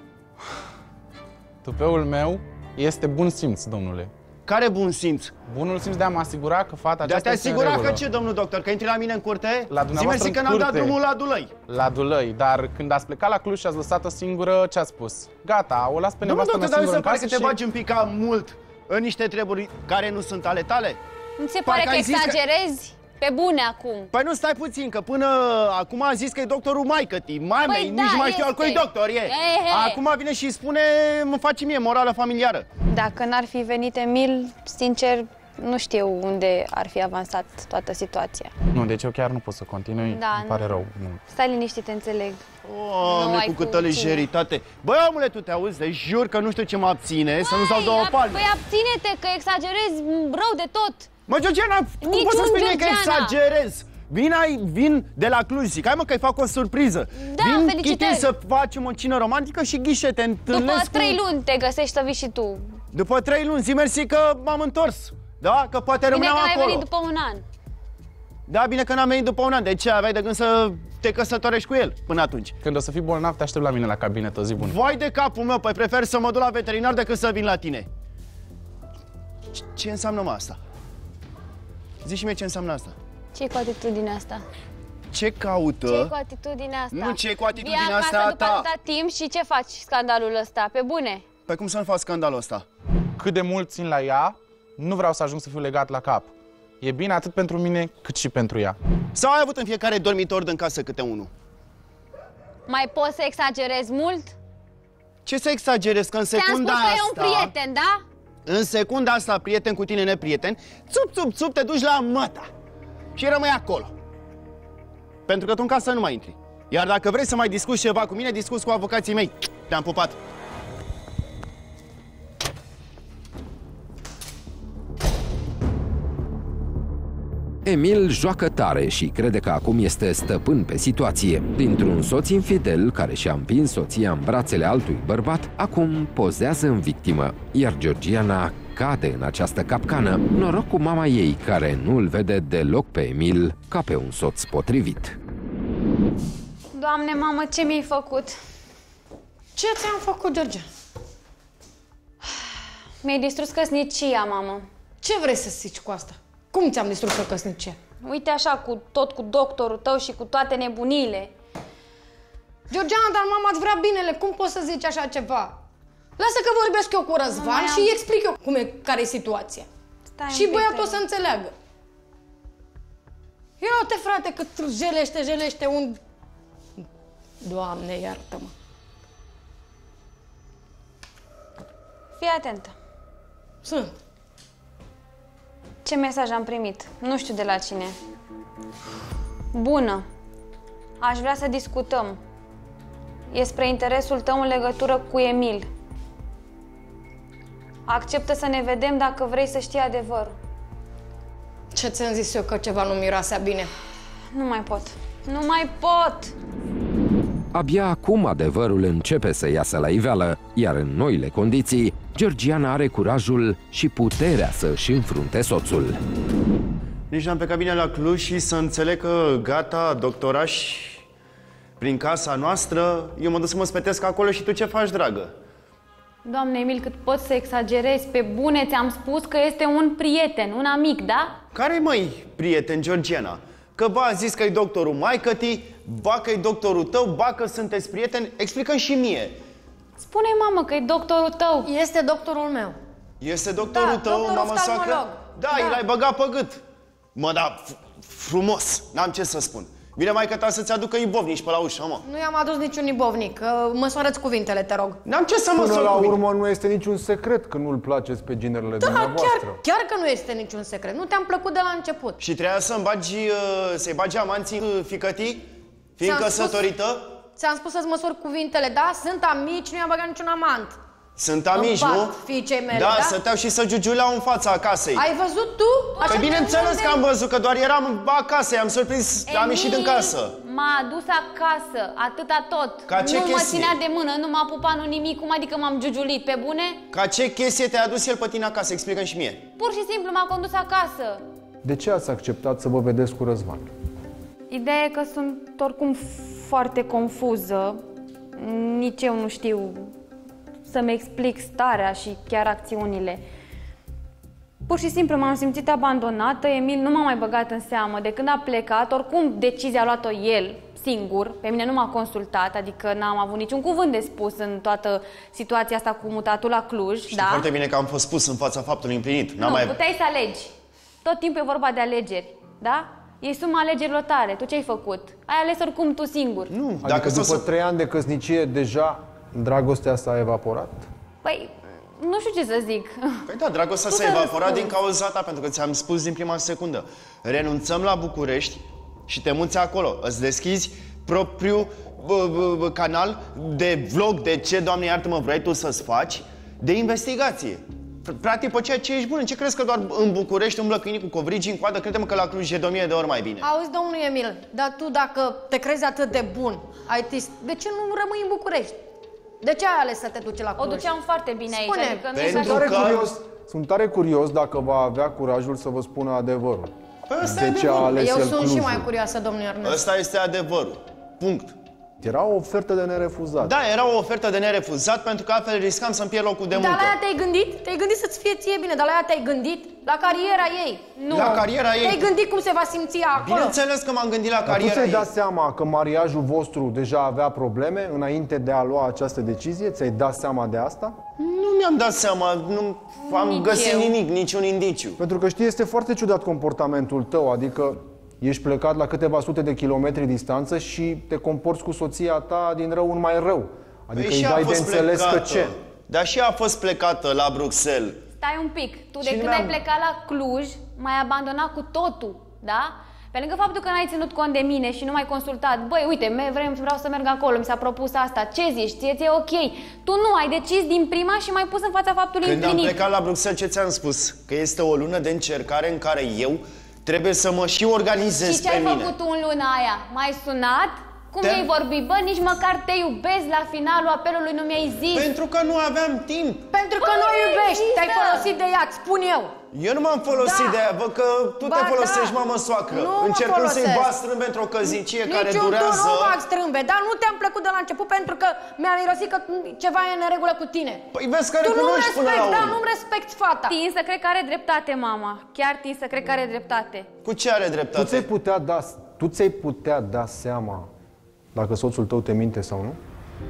Tupeul meu este bun simț, domnule. Care bun simț? Bunul simț de a mă asigura că fata aceasta este în regulă. Dar te asigura că ce, domnul doctor? Că intri la mine în curte? La dumneavoastră în curte. Zi-mi că n-am dat drumul la Dulăi. La Dulăi, dar când ați plecat la Cluj și ați lăsat-o singură, ce ați spus? Gata, o las pe nevastă mea singură în casă și... Domnul doctor, dar mi se pare că te bagi un pic cam mult în niște treburi care nu sunt ale tale? Nu se pare că exagerezi? Pe bune acum. Păi nu, stai puțin, că până acum a zis că e doctorul maică-tii, mamei, păi nici da, mai știu al cui doctor e. He, he. Acum vine și spune, mă face mie morală familiară. Dacă n-ar fi venit Emil, sincer, nu știu unde ar fi avansat toată situația. Nu, deci eu chiar nu pot să continui, da, îmi pare nu. rău. Nu. Stai liniștit, te înțeleg. Doamne, cu câtă lejeritate. Băi, omule, tu te auzi, de jur că nu știu ce mă abține, băi, să nu dau două palme. Păi abține-te, că exagerezi rău de tot. Mă, Georgiana, cum poți să spui că exagerez? Vin, ai, vin de la Cluj, zic, hai mă că-i fac o surpriză. Da, vin felicitări. Chiti să facem o cină romantică și ghișe, te întâlnesc. După trei luni te găsești să vii și tu. După trei luni, zi mersi că m-am întors. Da? Că poate rămâneam acolo. Bine că ai venit după un an. Da, bine că n-am venit după un an. De ce? Aveai de gând să te căsătorești cu el până atunci. Când o să fii bolnav, te aștept la mine la cabinet, o zi bună. Vai de capul meu, păi prefer să mă duc la veterinar decât să vin la tine. Ce înseamnă mă asta? Zici și mie ce înseamnă asta. Ce-i cu atitudinea asta? Ce caută? Ce-i cu atitudinea asta? Nu, ce-i cu atitudinea Vii asta acasă după ta? atâta timp și ce faci scandalul ăsta? Pe bune? Păi cum să nu fac scandalul ăsta? Cât de mult țin la ea, nu vreau să ajung să fiu legat la cap. E bine atât pentru mine, cât și pentru ea. Sau ai avut în fiecare dormitor din casă câte unul? Mai poți să exagerezi mult? Ce să exagerez? Că în secunda asta... Ți-am spus că e un prieten, da? În secunda asta, prieten cu tine, neprieten, țup, țup, țup, te duci la măta și rămâi acolo. Pentru că tu în casă nu mai intri. Iar dacă vrei să mai discuți ceva cu mine, discuți cu avocații mei. Te-am pupat. Emil joacă tare și crede că acum este stăpân pe situație. Dintr-un soț infidel care și-a împins soția în brațele altui bărbat, acum pozează în victimă, iar Georgiana cade în această capcană, noroc cu mama ei, care nu îl vede deloc pe Emil ca pe un soț potrivit. Doamne, mamă, ce mi-ai făcut? Ce ți-am făcut, Georgia? Mi-ai distrus căsnicia, mamă. Ce vrei să zici cu asta? Cum ți-am distrus o căsnicie? Uite așa, cu tot cu doctorul tău și cu toate nebunile. Georgiana, dar mama îți vrea binele, cum poți să zici așa ceva? Lasă că vorbesc eu cu Răzvan Mama, și îi explic eu cum e, care e situația. Stai și băiatul o să înțeleagă. Ia uite, frate, cât jelește, jelește un... Doamne, iartă-mă. Fii atentă. Sunt. Ce mesaj am primit? Nu știu de la cine. Bună. Aș vrea să discutăm. E spre interesul tău în legătură cu Emil. Acceptă să ne vedem dacă vrei să știi adevărul. Ce ți-am zis eu că ceva nu miroasea bine? Nu mai pot. Nu mai pot! Abia acum adevărul începe să iasă la iveală, iar în noile condiții, Georgiana are curajul și puterea să își înfrunte soțul. Nici n-am plecat bine la Cluj și să înțeleg că gata, doctoraș, prin casa noastră, eu mă duc să mă spetesc acolo și tu ce faci, dragă? Doamne, Emil, cât poți să exagerezi, pe bune ți-am spus că este un prieten, un amic, da? Care-i, măi, prieten, Georgiana? Că ba a zis că e doctorul maică-tii, ba că e doctorul tău, ba că sunteți prieteni, explică-mi și mie. Spune, mamă, că e doctorul tău. Este doctorul meu. Este doctorul da, tău, mamă soacră? Da, da, da, l-ai băgat pe gât. Mă, da, frumos, n-am ce să spun. Vine maică ta să-ți aducă ibovnici pe la ușă, mă. Nu i-am adus niciun ibovnic. Măsoară-ți cuvintele, te rog. N-am ce să măsor Până la cuvinte. urmă nu este niciun secret că nu-l placeți pe ginerele Da, dumneavoastră. chiar, chiar că nu este niciun secret. Nu te-am plăcut de la început. Și trebuia să-mi bagi, uh, să-i bagi amanții uh, ficătii, fiind Ți-am căsătorită? Ți-am spus să-ți măsori cuvintele, da? Sunt amici, nu i-am băgat niciun amant. Sunt amici, În pat, nu? fiicei mele, da, da? stăteau și să giugiuleau în fața casei. Ai văzut tu? Păi bineînțeles că am văzut, că doar eram acasă, i-am surprins, am ieșit în casă. M-a adus acasă, atâta tot. Ca ce nu mă chestie? ținea de mână, nu m-a pupat, nu nimic. Cum adică m-am giugiulit? Pe bune? Ca ce chestie te-a adus el pe tine acasă? Explică-mi și mie. Pur și simplu m-a condus acasă. De ce ați acceptat să vă vedeți cu Răzvan? Ideea e că sunt oricum foarte confuză. Nici eu nu știu să-mi explic starea și chiar acțiunile. Pur și simplu m-am simțit abandonată, Emil nu m-a mai băgat în seamă. De când a plecat, oricum decizia a luat-o el, singur, pe mine nu m-a consultat, adică n-am avut niciun cuvânt de spus în toată situația asta cu mutatul la Cluj. Știi da? foarte bine că am fost pus în fața faptului împlinit. Nu, mai... puteai să alegi. Tot timpul e vorba de alegeri, da? E suma alegerilor tale. Tu ce ai făcut? Ai ales oricum tu singur. Nu, Adică dacă după să... trei ani de căsnicie, deja dragostea s-a evaporat? Păi, nu știu ce să zic. Păi da, dragostea s-a evaporat din cauza ta, pentru că ți-am spus din prima secundă. Renunțăm la București și te muți acolo. Îți deschizi propriul bă, bă, bă, canal de vlog, de ce, Doamne iartă-mă, vrei tu să-ți faci, de investigație. Practic, pe ceea ce ești bun. Ce crezi că doar în București umblă câinii cu covrigi în coadă? Crede-mă că la Cluj e de o mie de ori mai bine. Auzi, domnul Emil, dar tu dacă te crezi atât de bun, I T, de ce nu rămâi în București? De ce ai ales să te duci la Cluj? O duceam foarte bine aici. Spune. Adică nu Pentru e Sunt că- tare, curios, sunt tare curios dacă va avea curajul să vă spună adevărul. Păi ăsta e De ce a adevărul. ales Eu el sunt Clujul? și mai curioasă, domnul Ernest. Ăsta este adevărul. Punct. Era o ofertă de nerefuzat. Da, era o ofertă de nerefuzat, pentru că altfel riscam să-mi pierd locul de Dar muncă. la aia te-ai gândit? Te-ai gândit să-ți fie ție bine, dar la aia te-ai gândit? La cariera ei? Nu. La cariera ei. Te-ai gândit cum se va simți ea acolo? Bineînțeles că m-am gândit la Dar tu cariera ți-ai ei. dat seama că mariajul vostru deja avea probleme înainte de a lua această decizie? Ți-ai dat seama de asta? Nu mi-am dat seama, nu am Nici găsit eu. nimic, niciun indiciu. Pentru că știi, este foarte ciudat comportamentul tău, adică ești plecat la câteva sute de kilometri distanță și te comporți cu soția ta din rău în mai rău. Adică Păi îi și a dai de fost înțeles că plecată. ce? Dar și a fost plecată la Bruxelles. Stai un pic. Tu de Și când mi-am- ai plecat la Cluj, m-ai abandonat cu totul, da? Pe lângă faptul că n-ai ținut cont de mine și nu m-ai consultat, băi, uite, me- vrem, vreau să merg acolo, mi s-a propus asta, ce zici, ție ți-e ok. Tu nu, ai decis din prima și m-ai pus în fața faptului Când am împlinit. plecat la Bruxelles, ce ți-am spus? Că este o lună de încercare în care eu trebuie să mă și organizez Și ce pe ai mine. făcut tu în luna aia? M-ai sunat? Cum Te- mi-ai vorbit? Bă, nici măcar te iubesc la finalul apelului nu mi-ai zis. Pentru că nu aveam timp. Pentru că Bă, nu nu iubești, există. te-ai folosit de ea, îți spun eu. Eu nu m-am folosit Da. de ea, văd că tu Ba te folosești, da. mamă soacră. Nu mă Încercând să-i folosesc. bag strâmb într-o căzicie care Niciun durează... tu nu fac strâmbe, dar nu te-am plăcut de la început pentru că mi-a mirosit că ceva e în regulă cu tine. Păi vezi că Tu nu-mi recunoști până la respecti, da, urmă. nu-mi respecti fata. Tin să cred că are dreptate, mama. Chiar tin să cred că are dreptate. Cu ce are Tu dreptate? ți-ai putea da, tu ți-ai putea da seama dacă soțul tău te minte sau nu?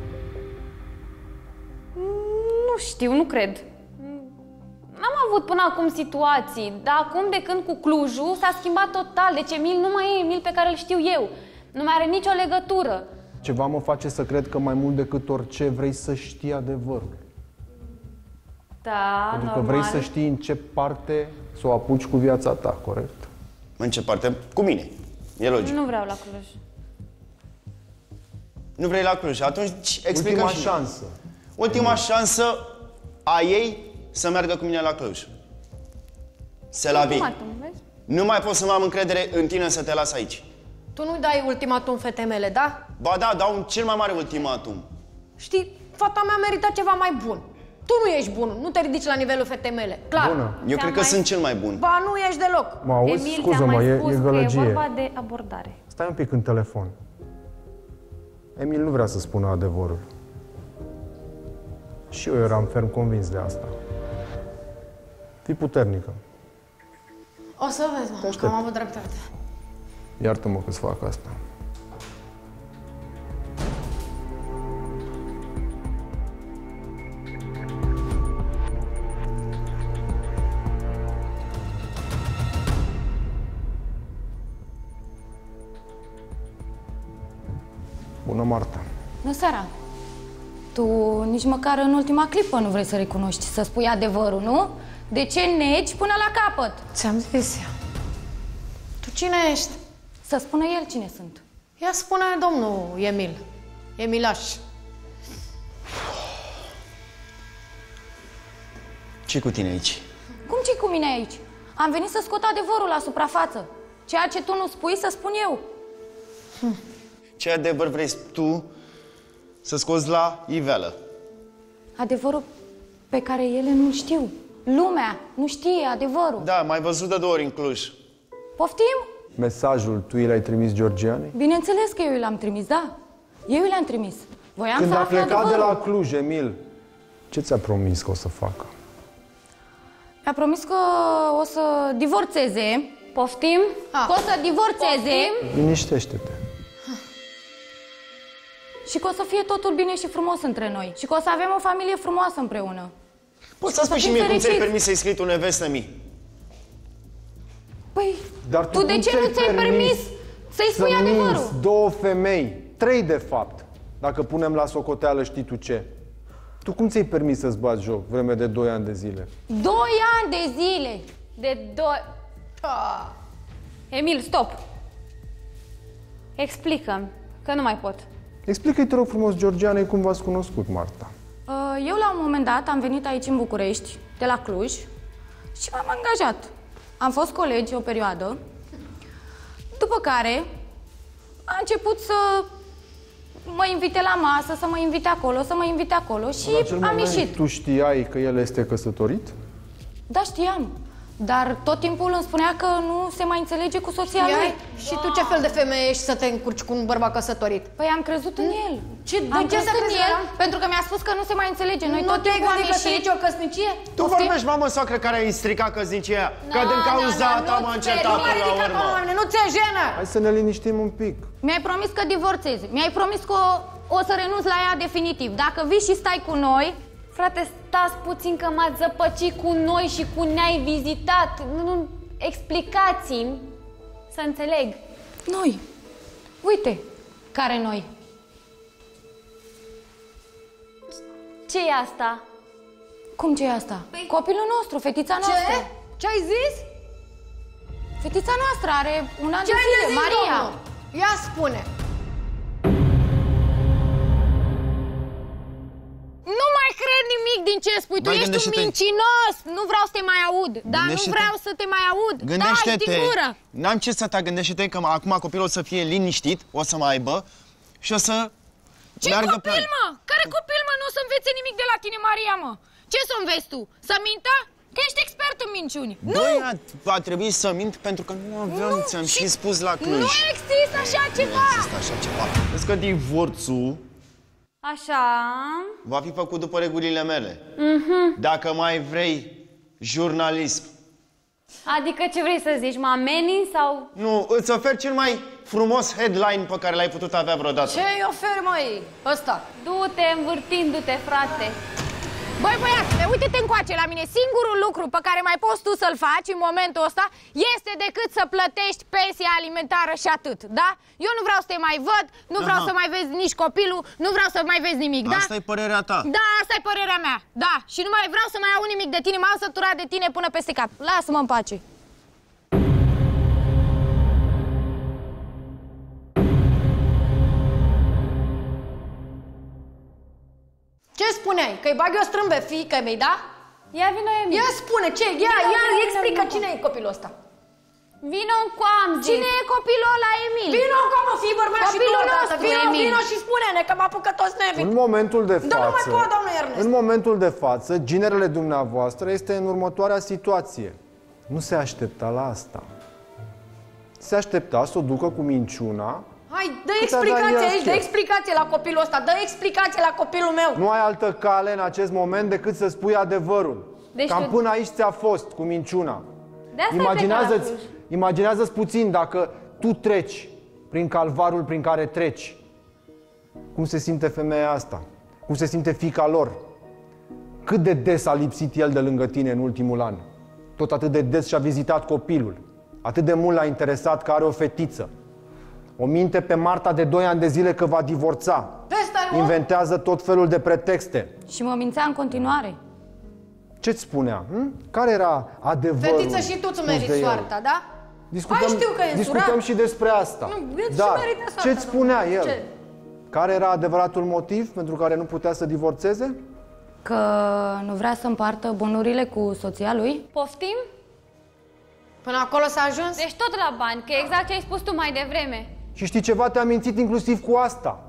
Nu știu, nu cred. N-am avut până acum situații, dar acum de când cu Clujul s-a schimbat total. Deci Emil nu mai e Emil pe care îl știu eu. Nu mai are nicio legătură. Ceva mă face să cred că mai mult decât orice vrei să știi adevărul. Da, Pentru că normal. vrei să știi în ce parte să o apuci cu viața ta, corect? În ce parte? Cu mine. E logic. Nu vreau la Cluj. Nu vrei la Cluj. Atunci explicăm Ultima și mie. șansă. Ultima șansă a ei să meargă cu mine la Cluj. Se la vii. Ultimatum, vezi? Nu mai pot să mai am încredere în tine să te las aici. Tu nu-i dai ultimatum fetei mele, da? Ba da, dau un cel mai mare ultimatum. Știi, fata mea merită ceva mai bun. Tu nu ești bun, nu te ridici la nivelul fetei mele, clar. Bună. Eu Ți-am cred că mai- sunt cel mai bun. Ba, nu ești deloc. Mă auzi? Emil, ți-am Scuză-mă, mai e, spus e că e gălăgie. vorba de abordare. Stai un pic în telefon. Emil nu vrea să spună adevărul. Și eu eram ferm convins de asta. Fii puternică. O să vezi, mă, că aștept. am avut dreptate. Iartă-mă că-ți fac asta. Bună, Marta. Nu, Sara. Tu nici măcar în ultima clipă nu vrei să recunoști, să spui adevărul, nu? De ce negi până la capăt? Ți-am zis. Tu cine ești? Să spună el cine sunt. Ia spune domnul Emil. Emilaș. Ce cu tine aici? Cum ce cu mine aici? Am venit să scot adevărul la suprafață. Ceea ce tu nu spui, să spun eu. Hm. Ce adevăr vrei tu să scoți la iveală? Adevărul pe care ele nu știu. Lumea nu știe adevărul. Da, m-ai văzut de două ori în Cluj. Poftim? Mesajul tu i l-ai trimis Georgianei? Bineînțeles că eu i l-am trimis, da. Eu i l-am trimis. Voiam Când să a afle plecat adevărul. de la Cluj, Emil, ce ți-a promis că o să facă? Mi-a promis că o să divorțeze. Poftim? Ah. Că o să divorțeze. Poftim? Liniștește-te. Și că o să fie totul bine și frumos între noi. Și că o să avem o familie frumoasă împreună. Poți să spui și mie cum ți-ai permis să-i scrii tu nevestă mie? Păi, Dar tu de ce nu ți-ai permis să-i spui să adevărul? minți două femei, trei de fapt, dacă punem la socoteală știi tu ce? Tu cum ți-ai permis să-ți bați joc vreme de doi ani de zile? Doi ani de zile. De doi... Ah. Emil, stop. Explică-mi, că nu mai pot. Explică-i, te rog frumos, Georgianei, cum v-ați cunoscut, Marta. Eu la un moment dat am venit aici în București, de la Cluj, și m-am angajat. Am fost colegi o perioadă, după care a început să mă invite la masă, să mă invite acolo, să mă invite acolo și în acel am moment ieșit. tu știai că el este căsătorit? Da, știam. Dar tot timpul îmi spunea că nu se mai înțelege cu soția Iai? lui. Și tu ce fel de femeie ești să te încurci cu un bărbat căsătorit? Păi am crezut în el. Ce, de am ce crezut să în crezi el, în el? pentru că mi-a spus că nu se mai înțelege. Noi Nu tot te-ai timpul am gândit că se ieșit. nici o căsnicie? Tu vorbești, mamă, soacră, care ai stricat căsnicia? Că din cauza ta m-a încetat până la urmă. Doamne, nu ți-e jenă! Hai să ne liniștim un pic. Mi-ai promis că divorțezi. Mi-ai promis că o, o să renunț la ea definitiv. Dacă vii și stai cu noi... Frate, stați puțin că m-ați zăpăcit cu noi și cu ne-ai vizitat. Nu, nu, explicați-mi să înțeleg. Noi. Uite, care noi? Ce e asta? Cum ce e asta? Păi... Copilul nostru, fetița noastră. Ce? Ce ai zis? Fetița noastră are un an Ce de ai zile, de zis, Maria. domnul? Ia spune. Nu mai cred nimic din ce spui. Tu Mai ești un gândește-te. mincinos. Nu vreau să te mai aud. Da, nu Gândește-te. vreau să te mai aud. Gândește-te. Da, gură. N-am ce să te gândește-te că acum copilul o să fie liniștit, o să mai aibă și o să Ce meargă copil, plan. mă? Care copil, mă? Nu o să învețe nimic de la tine, Maria, mă. Ce să înveți tu? Să mintă? Că ești expert în minciuni. Băi, Nu! a, va trebui să mint pentru că nu aveam, Nu, ți-am și și spus la Cluj. Nu există așa ceva. Nu există așa ceva. Vezi că divorțul Așa... va fi făcut după regulile mele. Mm-hmm. Dacă mai vrei jurnalism. Adică ce vrei să zici, mă ameninți sau... Nu, îți ofer cel mai frumos headline pe care l-ai putut avea vreodată. Ce-i oferi, măi? Ăsta. Du-te învârtindu-te, frate. Băi, băiatule, uite-te încoace la mine. Singurul lucru pe care mai poți tu să-l faci în momentul ăsta este decât să plătești pensia alimentară și atât, da? Eu nu vreau să te mai văd, nu vreau Aha. să mai vezi nici copilul, nu vreau să mai vezi nimic, da? Asta e părerea ta. Da, asta e părerea mea, da. Și nu mai vreau să mai aud nimic de tine, m-am săturat de tine până peste cap. Lasă-mă în pace. Ce spuneai? Că-i bag eu strâmbe fiica mei, da? Ia vino, Emil. Ia spune, ce? Ia, Vino, ia, vino, explică vino. cine e copilul ăsta. Vino în coam, zic. Cine e copilul ăla, Emil? Vino încă, mă, fii bărbat și tu Copilul odată. nostru, Vino, Emil. vino și spune-ne că m-a apucat toți nervii. În momentul de Da, nu mai față, pot, domnul Ernest. în momentul de față, ginerele dumneavoastră este în următoarea situație. Nu se aștepta la asta. Se aștepta să o ducă cu minciuna. Hai, dă Cât explicație avea ea aici, dă chef. explicație la copilul ăsta, dă explicație la copilul meu. Nu ai altă cale în acest moment decât să spui adevărul. Deci Cam tu- până aici ți-a fost cu minciuna. De asta ai Imaginează-ți, plecat la Cluj. imaginează-ți puțin dacă tu treci prin calvarul prin care treci. Cum se simte femeia asta? Cum se simte fiica lor? Cât de des a lipsit el de lângă tine în ultimul an? Tot atât de des și-a vizitat copilul. Atât de mult l-a interesat că are o fetiță. O minte pe Marta de doi ani de zile că va divorța. Vezi, stai, mă? Inventează tot felul de pretexte. Și mă mințea în continuare. Ce-ți spunea? Hm? Care era adevărul? Fetiță, și tu îți spus meriți de el? soarta, da? Discutăm, Hai, știu că e discutăm însurat. și despre asta. Nu, el și Dar merită soarta, ce-ți spunea domnule. el? Ce? Care era adevăratul motiv pentru care nu putea să divorțeze? Că nu vrea să împartă bunurile cu soția lui? Poftim? Până acolo s-a ajuns? Deci tot la bani, că exact ce ai spus tu mai devreme. Și știi ceva? Te-am mințit inclusiv cu asta.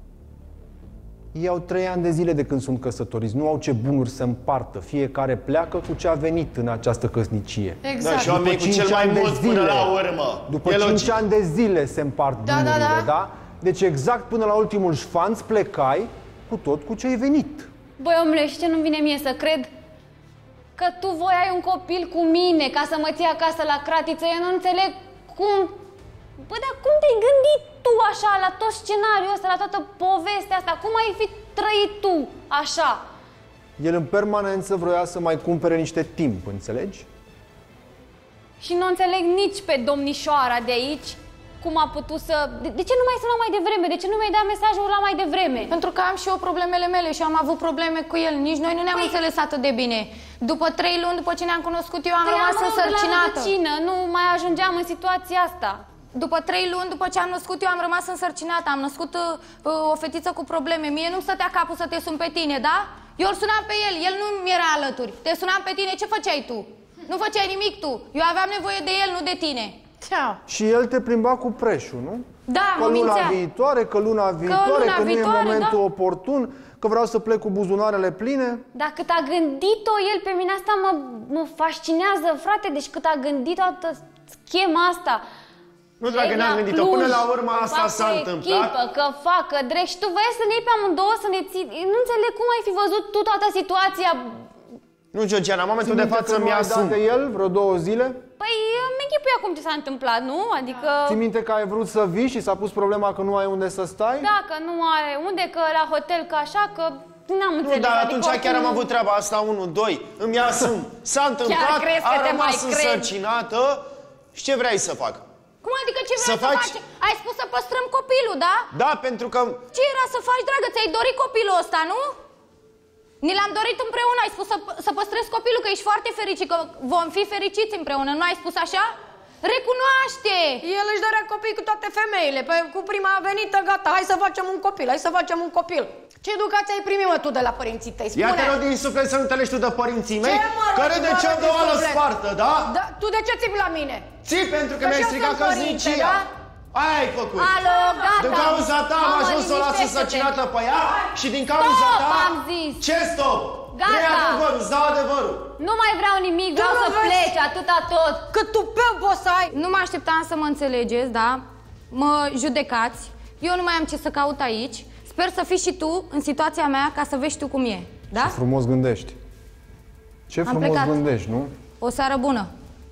Ei au trei ani de zile de când sunt căsătoriți, nu au ce bunuri să împartă. Fiecare pleacă cu ce a venit în această căsnicie. Exact. Da, și oamenii cu cel mai mult până la urmă. După E cinci logic. ani de zile se împart Da, bunurile, da, da. da? Deci exact până la ultimul șfanț plecai cu tot cu ce ai venit. Băi, omule, și ce nu vine mie să cred? Că tu voiai un copil cu mine, ca să mă ții acasă la cratiță. Eu nu înțeleg cum... Bă, dar cum te-ai gândit tu așa la tot scenariul ăsta, la toată povestea asta? Cum ai fi trăit tu așa? El în permanență vroia să mai cumpere niște timp, înțelegi? Și nu înțeleg nici pe domnișoara de aici cum a putut să... De, de ce nu mai suna mai devreme? De ce nu mi-ai dat mesajul ăla mai devreme? Pentru că am și eu problemele mele și am avut probleme cu el. Nici noi nu ne-am Păi... înțeles atât de bine. După trei luni, după ce ne-am cunoscut, eu am Păi rămas am însărcinată. rădăcină, nu mai ajungeam în situația asta. După trei luni, după ce am născut, eu am rămas însărcinată. Am născut uh, o fetiță cu probleme. Mie nu-mi stătea capul să te sun pe tine, da? Eu îl sunam pe el, el nu mi era alături. Te sunam pe tine, ce făceai tu? Nu făceai nimic tu. Eu aveam nevoie de el, nu de tine. Ceau. Și el te plimba cu preșul, nu? Da, că mă luna mințea. viitoare, că luna viitoare, luna că viitoare, nu e momentul da. oportun, că vreau să plec cu buzunarele pline. Dar cât a gândit-o el pe mine, asta mă, mă fascinează, frate. Deci cât a gândit toată schema asta. Nu, dragă, n-am gândit-o. Până la urmă asta s-a întâmplat. Echipă, că fac, că drept. Și tu vrei să ne iei pe amândouă, să ne ții... Nu înțeleg cum ai fi văzut tu toată situația. Nu, Georgiana, în momentul de față mi-asum. de el vreo două zile? Păi îmi închipui acum ce s-a întâmplat, nu? Adică... Ții minte că ai vrut să vii și s-a pus problema că nu ai unde să stai? Da, că nu are unde, că la hotel, că așa, că... N-am înțeles. Nu, dar adică atunci oricum... chiar am avut treaba asta, unu, doi, îmi asum. S-a întâmplat, crezi că a te rămas mai însărcinată și ce vrei să fac? Cum adică ce vrei Să să, faci- faci? Ai spus să păstrăm copilul, da? Da, pentru că... Ce era să faci, dragă? Ți-ai dorit copilul ăsta, nu? Ni l-am dorit împreună, ai spus să, să păstrezi copilul, că ești foarte fericit, că vom fi fericiți împreună, nu ai spus așa? Recunoaște! El își dorea copii cu toate femeile. Pe, cu prima venită, gata, hai să facem un copil, hai să facem un copil. Ce educație ai primit, mă, tu de la părinții tăi? Spune. Ia te rog din suflet să nu te leși tu de părinții mei, Ce, mă, care rog, de mă ce rog de din oală suflet? spartă, da? Da? Tu de ce țipi la mine? Ții pentru că Că mi-ai și eu stricat sunt părinte, căsnicia. da? Aia ai făcut. Alo, gata! Din cauza ta am Mamă, ajuns să o las liniștește-te. însărcinată pe ea și din cauza Stop, ta... am zis. Ce stop? Gata. Vrei adevărul, îți dau adevărul. Nu mai vreau nimic, vreau Tu nu să vrei- pleci, atâta tot. Cât tupeu poți să ai? Nu mă așteptam să mă înțelegeți, da? Mă judecați. Eu nu mai am ce să caut aici. Sper să fii și tu în situația mea ca să vezi tu cum e, da? Ce frumos gândești. Ce Am frumos plecat. gândești, nu? O seară bună.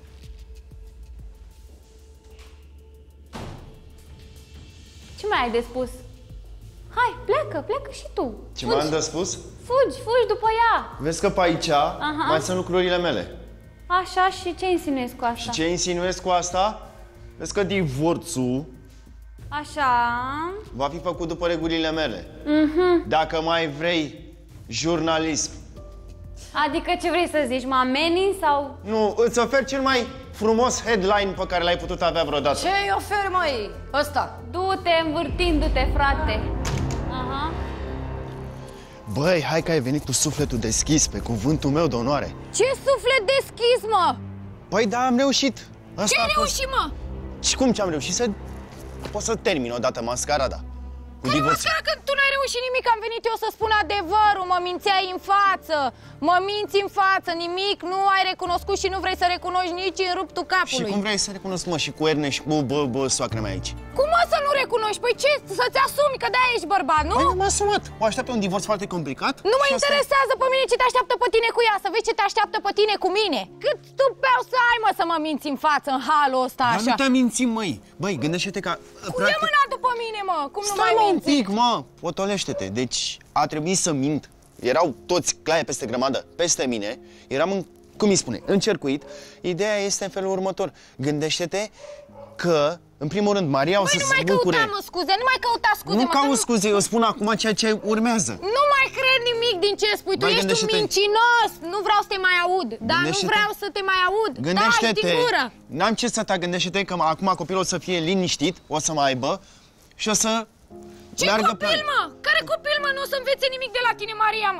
Ce mai ai de spus? Hai, pleacă, pleacă și tu. Ce m-am de spus? Fugi, fugi după ea. Vezi că pe aici mai sunt lucrurile mele. Așa, și ce insinuezi cu asta? Și ce insinuez cu asta? Vezi că divorțul Așa... va fi făcut după regulile mele. Mhm. Dacă mai vrei jurnalism, Adică ce vrei să zici, mă ameninți sau... nu, îți ofer cel mai frumos headline pe care l-ai putut avea vreodată. Ce-i oferi, măi? Ăsta. Du-te învârtindu-te, frate. Aha. Băi, hai că ai venit cu sufletul deschis, pe cuvântul meu de onoare. Ce suflet deschis, mă! Păi da, am reușit. Asta Ce a fost. reuși, mă? Și cum ce am reușit? Să pot să termin odată mascarada. Cu Care divorțul. mascara că tu n-ai reușit nimic, am venit eu să spun adevărul, mă mințeai în față, mă minți în față, nimic, nu ai recunoscut și nu vrei să recunoști nici în ruptul Și capului. cum vrei să recunosc, mă, și cu Erne și cu bă, bă, soacră mea aici? Cum mă să nu recunoști? Păi ce? Să-ți asumi că de-aia ești bărbat, nu? Păi nu m-a asumat. O așteaptă un divorț foarte complicat. Nu mă și asta- interesează pe mine ce te așteaptă pe tine cu ea, să vezi ce te așteaptă pe tine cu mine. Cât tupeu să ai, mă, să mă minți în față în halul ăsta, Dar așa. nu te-am mințit, măi. Băi, gândește-te că... Cu ia mâna după mine, mă, cum nu Stai, mai mă, un minți? pic, mă. Otolește-te. Deci a trebuit să mint. Erau toți claie peste grămadă, peste mine. Eram în, cum îi spune, încercuit. Ideea este în felul următor. Gândește-te că, în primul rând, Maria o să Băi, nu se mai bucure. căuta, mă, scuze, nu mai căuta scuze, Nu mă, că caut scuze, eu spun acum ceea ce urmează. Nu mai cred nimic din ce spui, tu Băi, ești un gândește-te. mincinos, nu vreau să te mai aud, da, nu Gândește-te. vreau să te mai aud, da, Gândește-te. din gură. N-am ce să te gândește-te că acum copilul o să fie liniștit, o să mai aibă și o să Ce meargă copil, pe... mă? Care copil, mă? Nu o să învețe nimic de la tine, Maria, mă.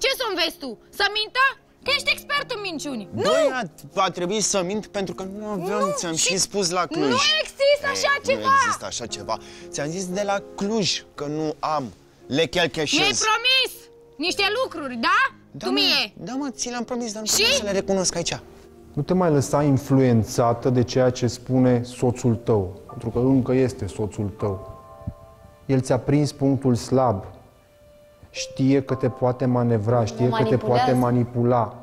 Ce să înveți tu? Să mintă? Că ești expert în minciuni. Băi, Nu! a, a trebuit să mint pentru că nu aveam, ți-am și spus la Cluj. Nu există așa Ei, ceva! Nu există așa ceva. Ți-am zis de la Cluj că nu am. Le chelcheșez. Mi-ai promis niște lucruri, da? Da, tu mă, mie. Da, mă, ți le-am promis, dar nu Și? pot să le recunosc aici. Nu te mai lăsa influențată de ceea ce spune soțul tău, pentru că încă este soțul tău. El ți-a prins punctul slab. Știe că te poate manevra, știe că te poate manipula.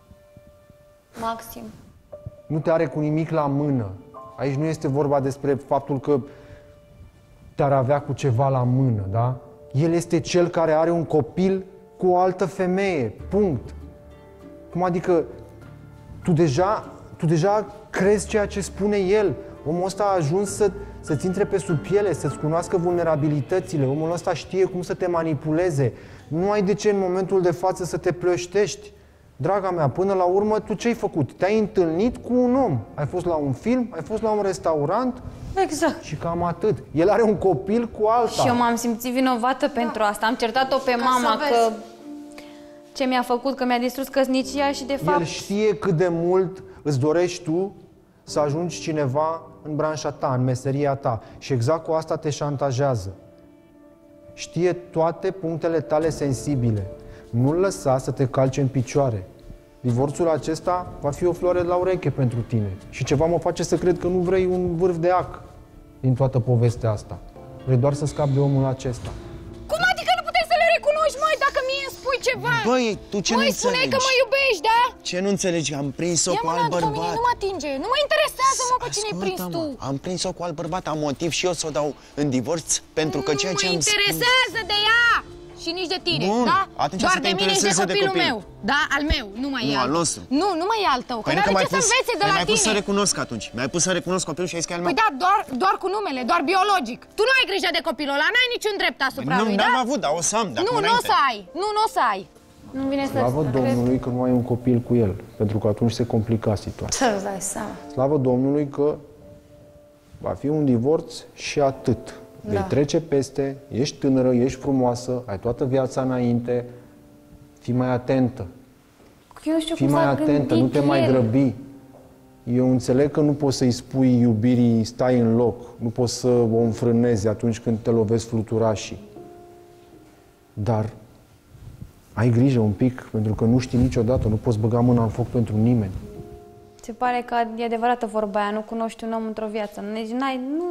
Maxim. Nu te are cu nimic la mână. Aici nu este vorba despre faptul că te-ar avea cu ceva la mână, da? El este cel care are un copil cu o altă femeie. Punct. Cum adică tu deja, tu deja crezi ceea ce spune el. Omul ăsta a ajuns să, să-ți intre pe sub piele, să-ți cunoască vulnerabilitățile. Omul ăsta știe cum să te manipuleze. Nu ai de ce în momentul de față să te plăștești. Draga mea, până la urmă, tu ce-ai făcut? Te-ai întâlnit cu un om. Ai fost la un film, ai fost la un restaurant. Exact. Și cam atât. El are un copil cu alta. Și eu m-am simțit vinovată pentru asta. Am certat-o pe mama că ce mi-a făcut, că mi-a distrus căsnicia și de fapt... El știe cât de mult îți dorești tu să ajungi cineva în branșa ta, în meseria ta. Și exact cu asta te șantajează. Știe toate punctele tale sensibile. Nu-l lăsa să te calce în picioare. Divorțul acesta va fi o floare la ureche pentru tine. Și ceva mă face să cred că nu vrei un vârf de ac din toată povestea asta. Vrei doar să scapi de omul acesta. Cum adică nu puteai să le recunoști, măi, dacă mie îmi spui ceva? Băi, tu ce Măi, nu înțelegi? spuneai că mă iubești, da? Ce nu înțelegi? Am prins-o cu alt Ia mâna, bărbat. nu mă atinge, nu mă interesează, mă, pe cine ai prins Ascultă-mă, tu. am prins-o cu alt bărbat, am motiv și eu să o dau în divorț pentru că ceea ce Nu mă am spus... interesează de ea și nici de tine, Bun, da? atunci Doar să te de mine și de intereseze de copilul copil. meu, da? Al meu, nu mai Nu, e al al nostru. Nu, nu mai e al tău, că Păi nu, n-are că ce m-ai să pus, învețe de la mi-ai pus să tine. recunosc atunci. Mi-ai pus să recunosc copilul și ai zis că e al meu. Păi da, doar, doar cu numele, doar biologic. Tu nu ai grijă de copilul ăla, n-ai niciun drept asupra Nu, lui, da? n-am avut, dar o să am, de Nu, acum nu o înainte. să ai, nu, nu o să ai. Nu vine să Slavă cred. Domnului că nu ai un copil cu el, pentru că atunci se complica situația. Să-ți dai seama. Slavă Domnului că va fi un divorț și atât. Vei Da. trece peste, ești tânără, ești frumoasă, ai toată viața înainte, fii mai atentă. Eu nu știu Fii cum mai s-a atentă, nu gândit te mai el. grăbi. Eu înțeleg că nu poți să-i spui iubirii stai în loc, nu poți să o înfrânezi atunci când te lovesc fluturașii. Dar ai grijă un pic, pentru că nu știi niciodată, nu poți băga mâna în foc pentru nimeni. Se pare că e adevărată vorba aia, nu cunoști un om într-o viață. Deci n-ai, nu...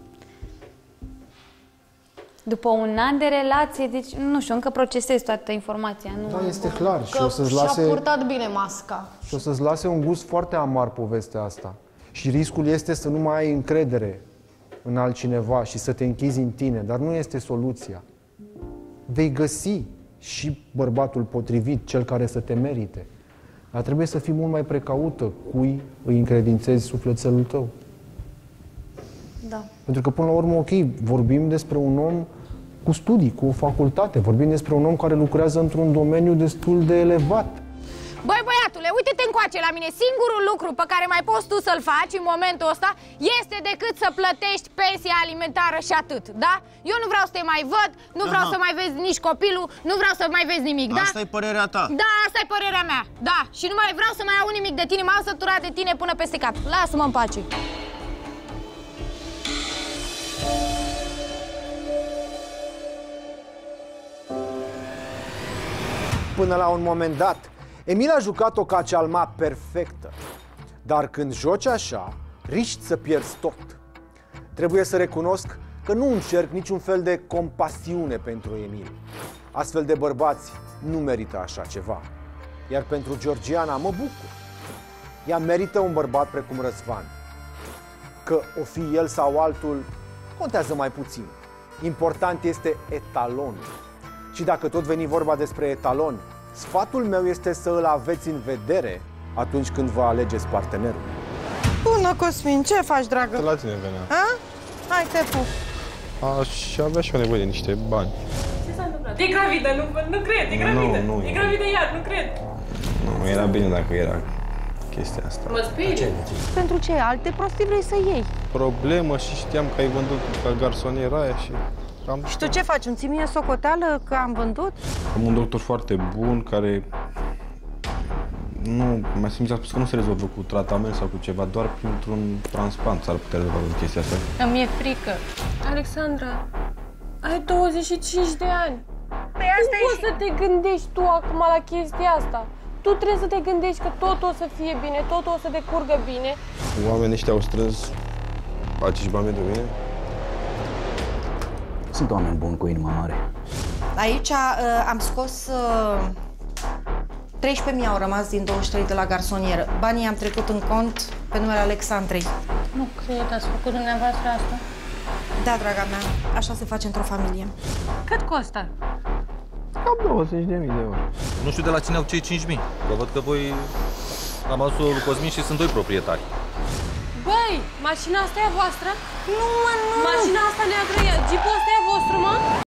După un an de relație, deci nu știu, încă procesez toată informația. Nu... Da, este clar. Și Că o să-ți și-a lase, purtat bine masca. și o să-ți lase un gust foarte amar povestea asta. Și riscul este să nu mai ai încredere în altcineva și să te închizi în tine, dar nu este soluția. Vei găsi și bărbatul potrivit, cel care să te merite. Dar trebuie să fii mult mai precaută cui îi încredințezi sufletelul tău. Da. Pentru că, până la urmă, ok, vorbim despre un om cu studii, cu o facultate, vorbim despre un om care lucrează într-un domeniu destul de elevat. Băi, băiatule, uite-te încoace la mine. Singurul lucru pe care mai poți tu să-l faci în momentul ăsta este decât să plătești pensia alimentară și atât, da? Eu nu vreau să te mai văd, nu vreau Aha. să mai vezi nici copilul, nu vreau să mai vezi nimic, da? Asta e părerea ta. Da, asta e părerea mea, da. Și nu mai vreau să mai aud nimic de tine, m-am săturat de tine până peste cap. Lasă-mă în pace. Până la un moment dat, Emil a jucat-o ca cealma perfectă. Dar când joci așa, riști să pierzi tot. Trebuie să recunosc că nu încerc niciun fel de compasiune pentru Emil. Astfel de bărbați nu merită așa ceva. Iar pentru Georgiana mă bucur. Ea merită un bărbat precum Răzvan. Că o fi el sau altul, contează mai puțin. Important este etalonul. Și dacă tot veni vorba despre etalon, sfatul meu este să îl aveți în vedere atunci când vă alegeți partenerul. Bună, Cosmin, ce faci, dragă? La tine veneam. A? Hai, te pup. Aș avea și eu nevoie de niște bani. Ce s-a întâmplat? E gravidă, nu, nu cred, e gravidă. Nu, nu e e. gravidă iar, nu cred. Nu, era bine dacă era chestia asta. Mă sperii. Pentru ce alte prostii vrei să iei? Problemă și știam că ai vândut ca garsoniera aia și Cam Și tu ce faci? Îmi ții mie socoteală că am vândut? Am un doctor foarte bun care nu, mai simți, a spus că nu se rezolvă cu tratament sau cu ceva, doar printr-un transplant s-ar putea rezolva în chestia asta. Îmi e frică. Alexandra, ai douăzeci și cinci de ani. Păi asta Cum poți să te gândești tu acum la chestia asta? Tu trebuie să te gândești că totul o să fie bine, totul o să decurgă bine. Oamenii ăștia au strâns acești bani pentru mine? Sunt oameni buni cu inima mare. Aici uh, am scos... Uh, treisprezece mii au rămas din douăzeci și trei de la garsonieră. Banii am trecut în cont pe numele Alexandrei. Nu cred, ați făcut dumneavoastră asta? Da, draga mea, așa se face într-o familie. Cât costă? Cam douăzeci de mii de euro. Nu știu de la cine au cei cinci mii, că văd că voi am adus-o lui Cosmin și sunt doi proprietari. Băi, mașina asta e a voastră? Nu, mă, nu! Mașina asta neagră, jeepul ăsta e a vostru, mă?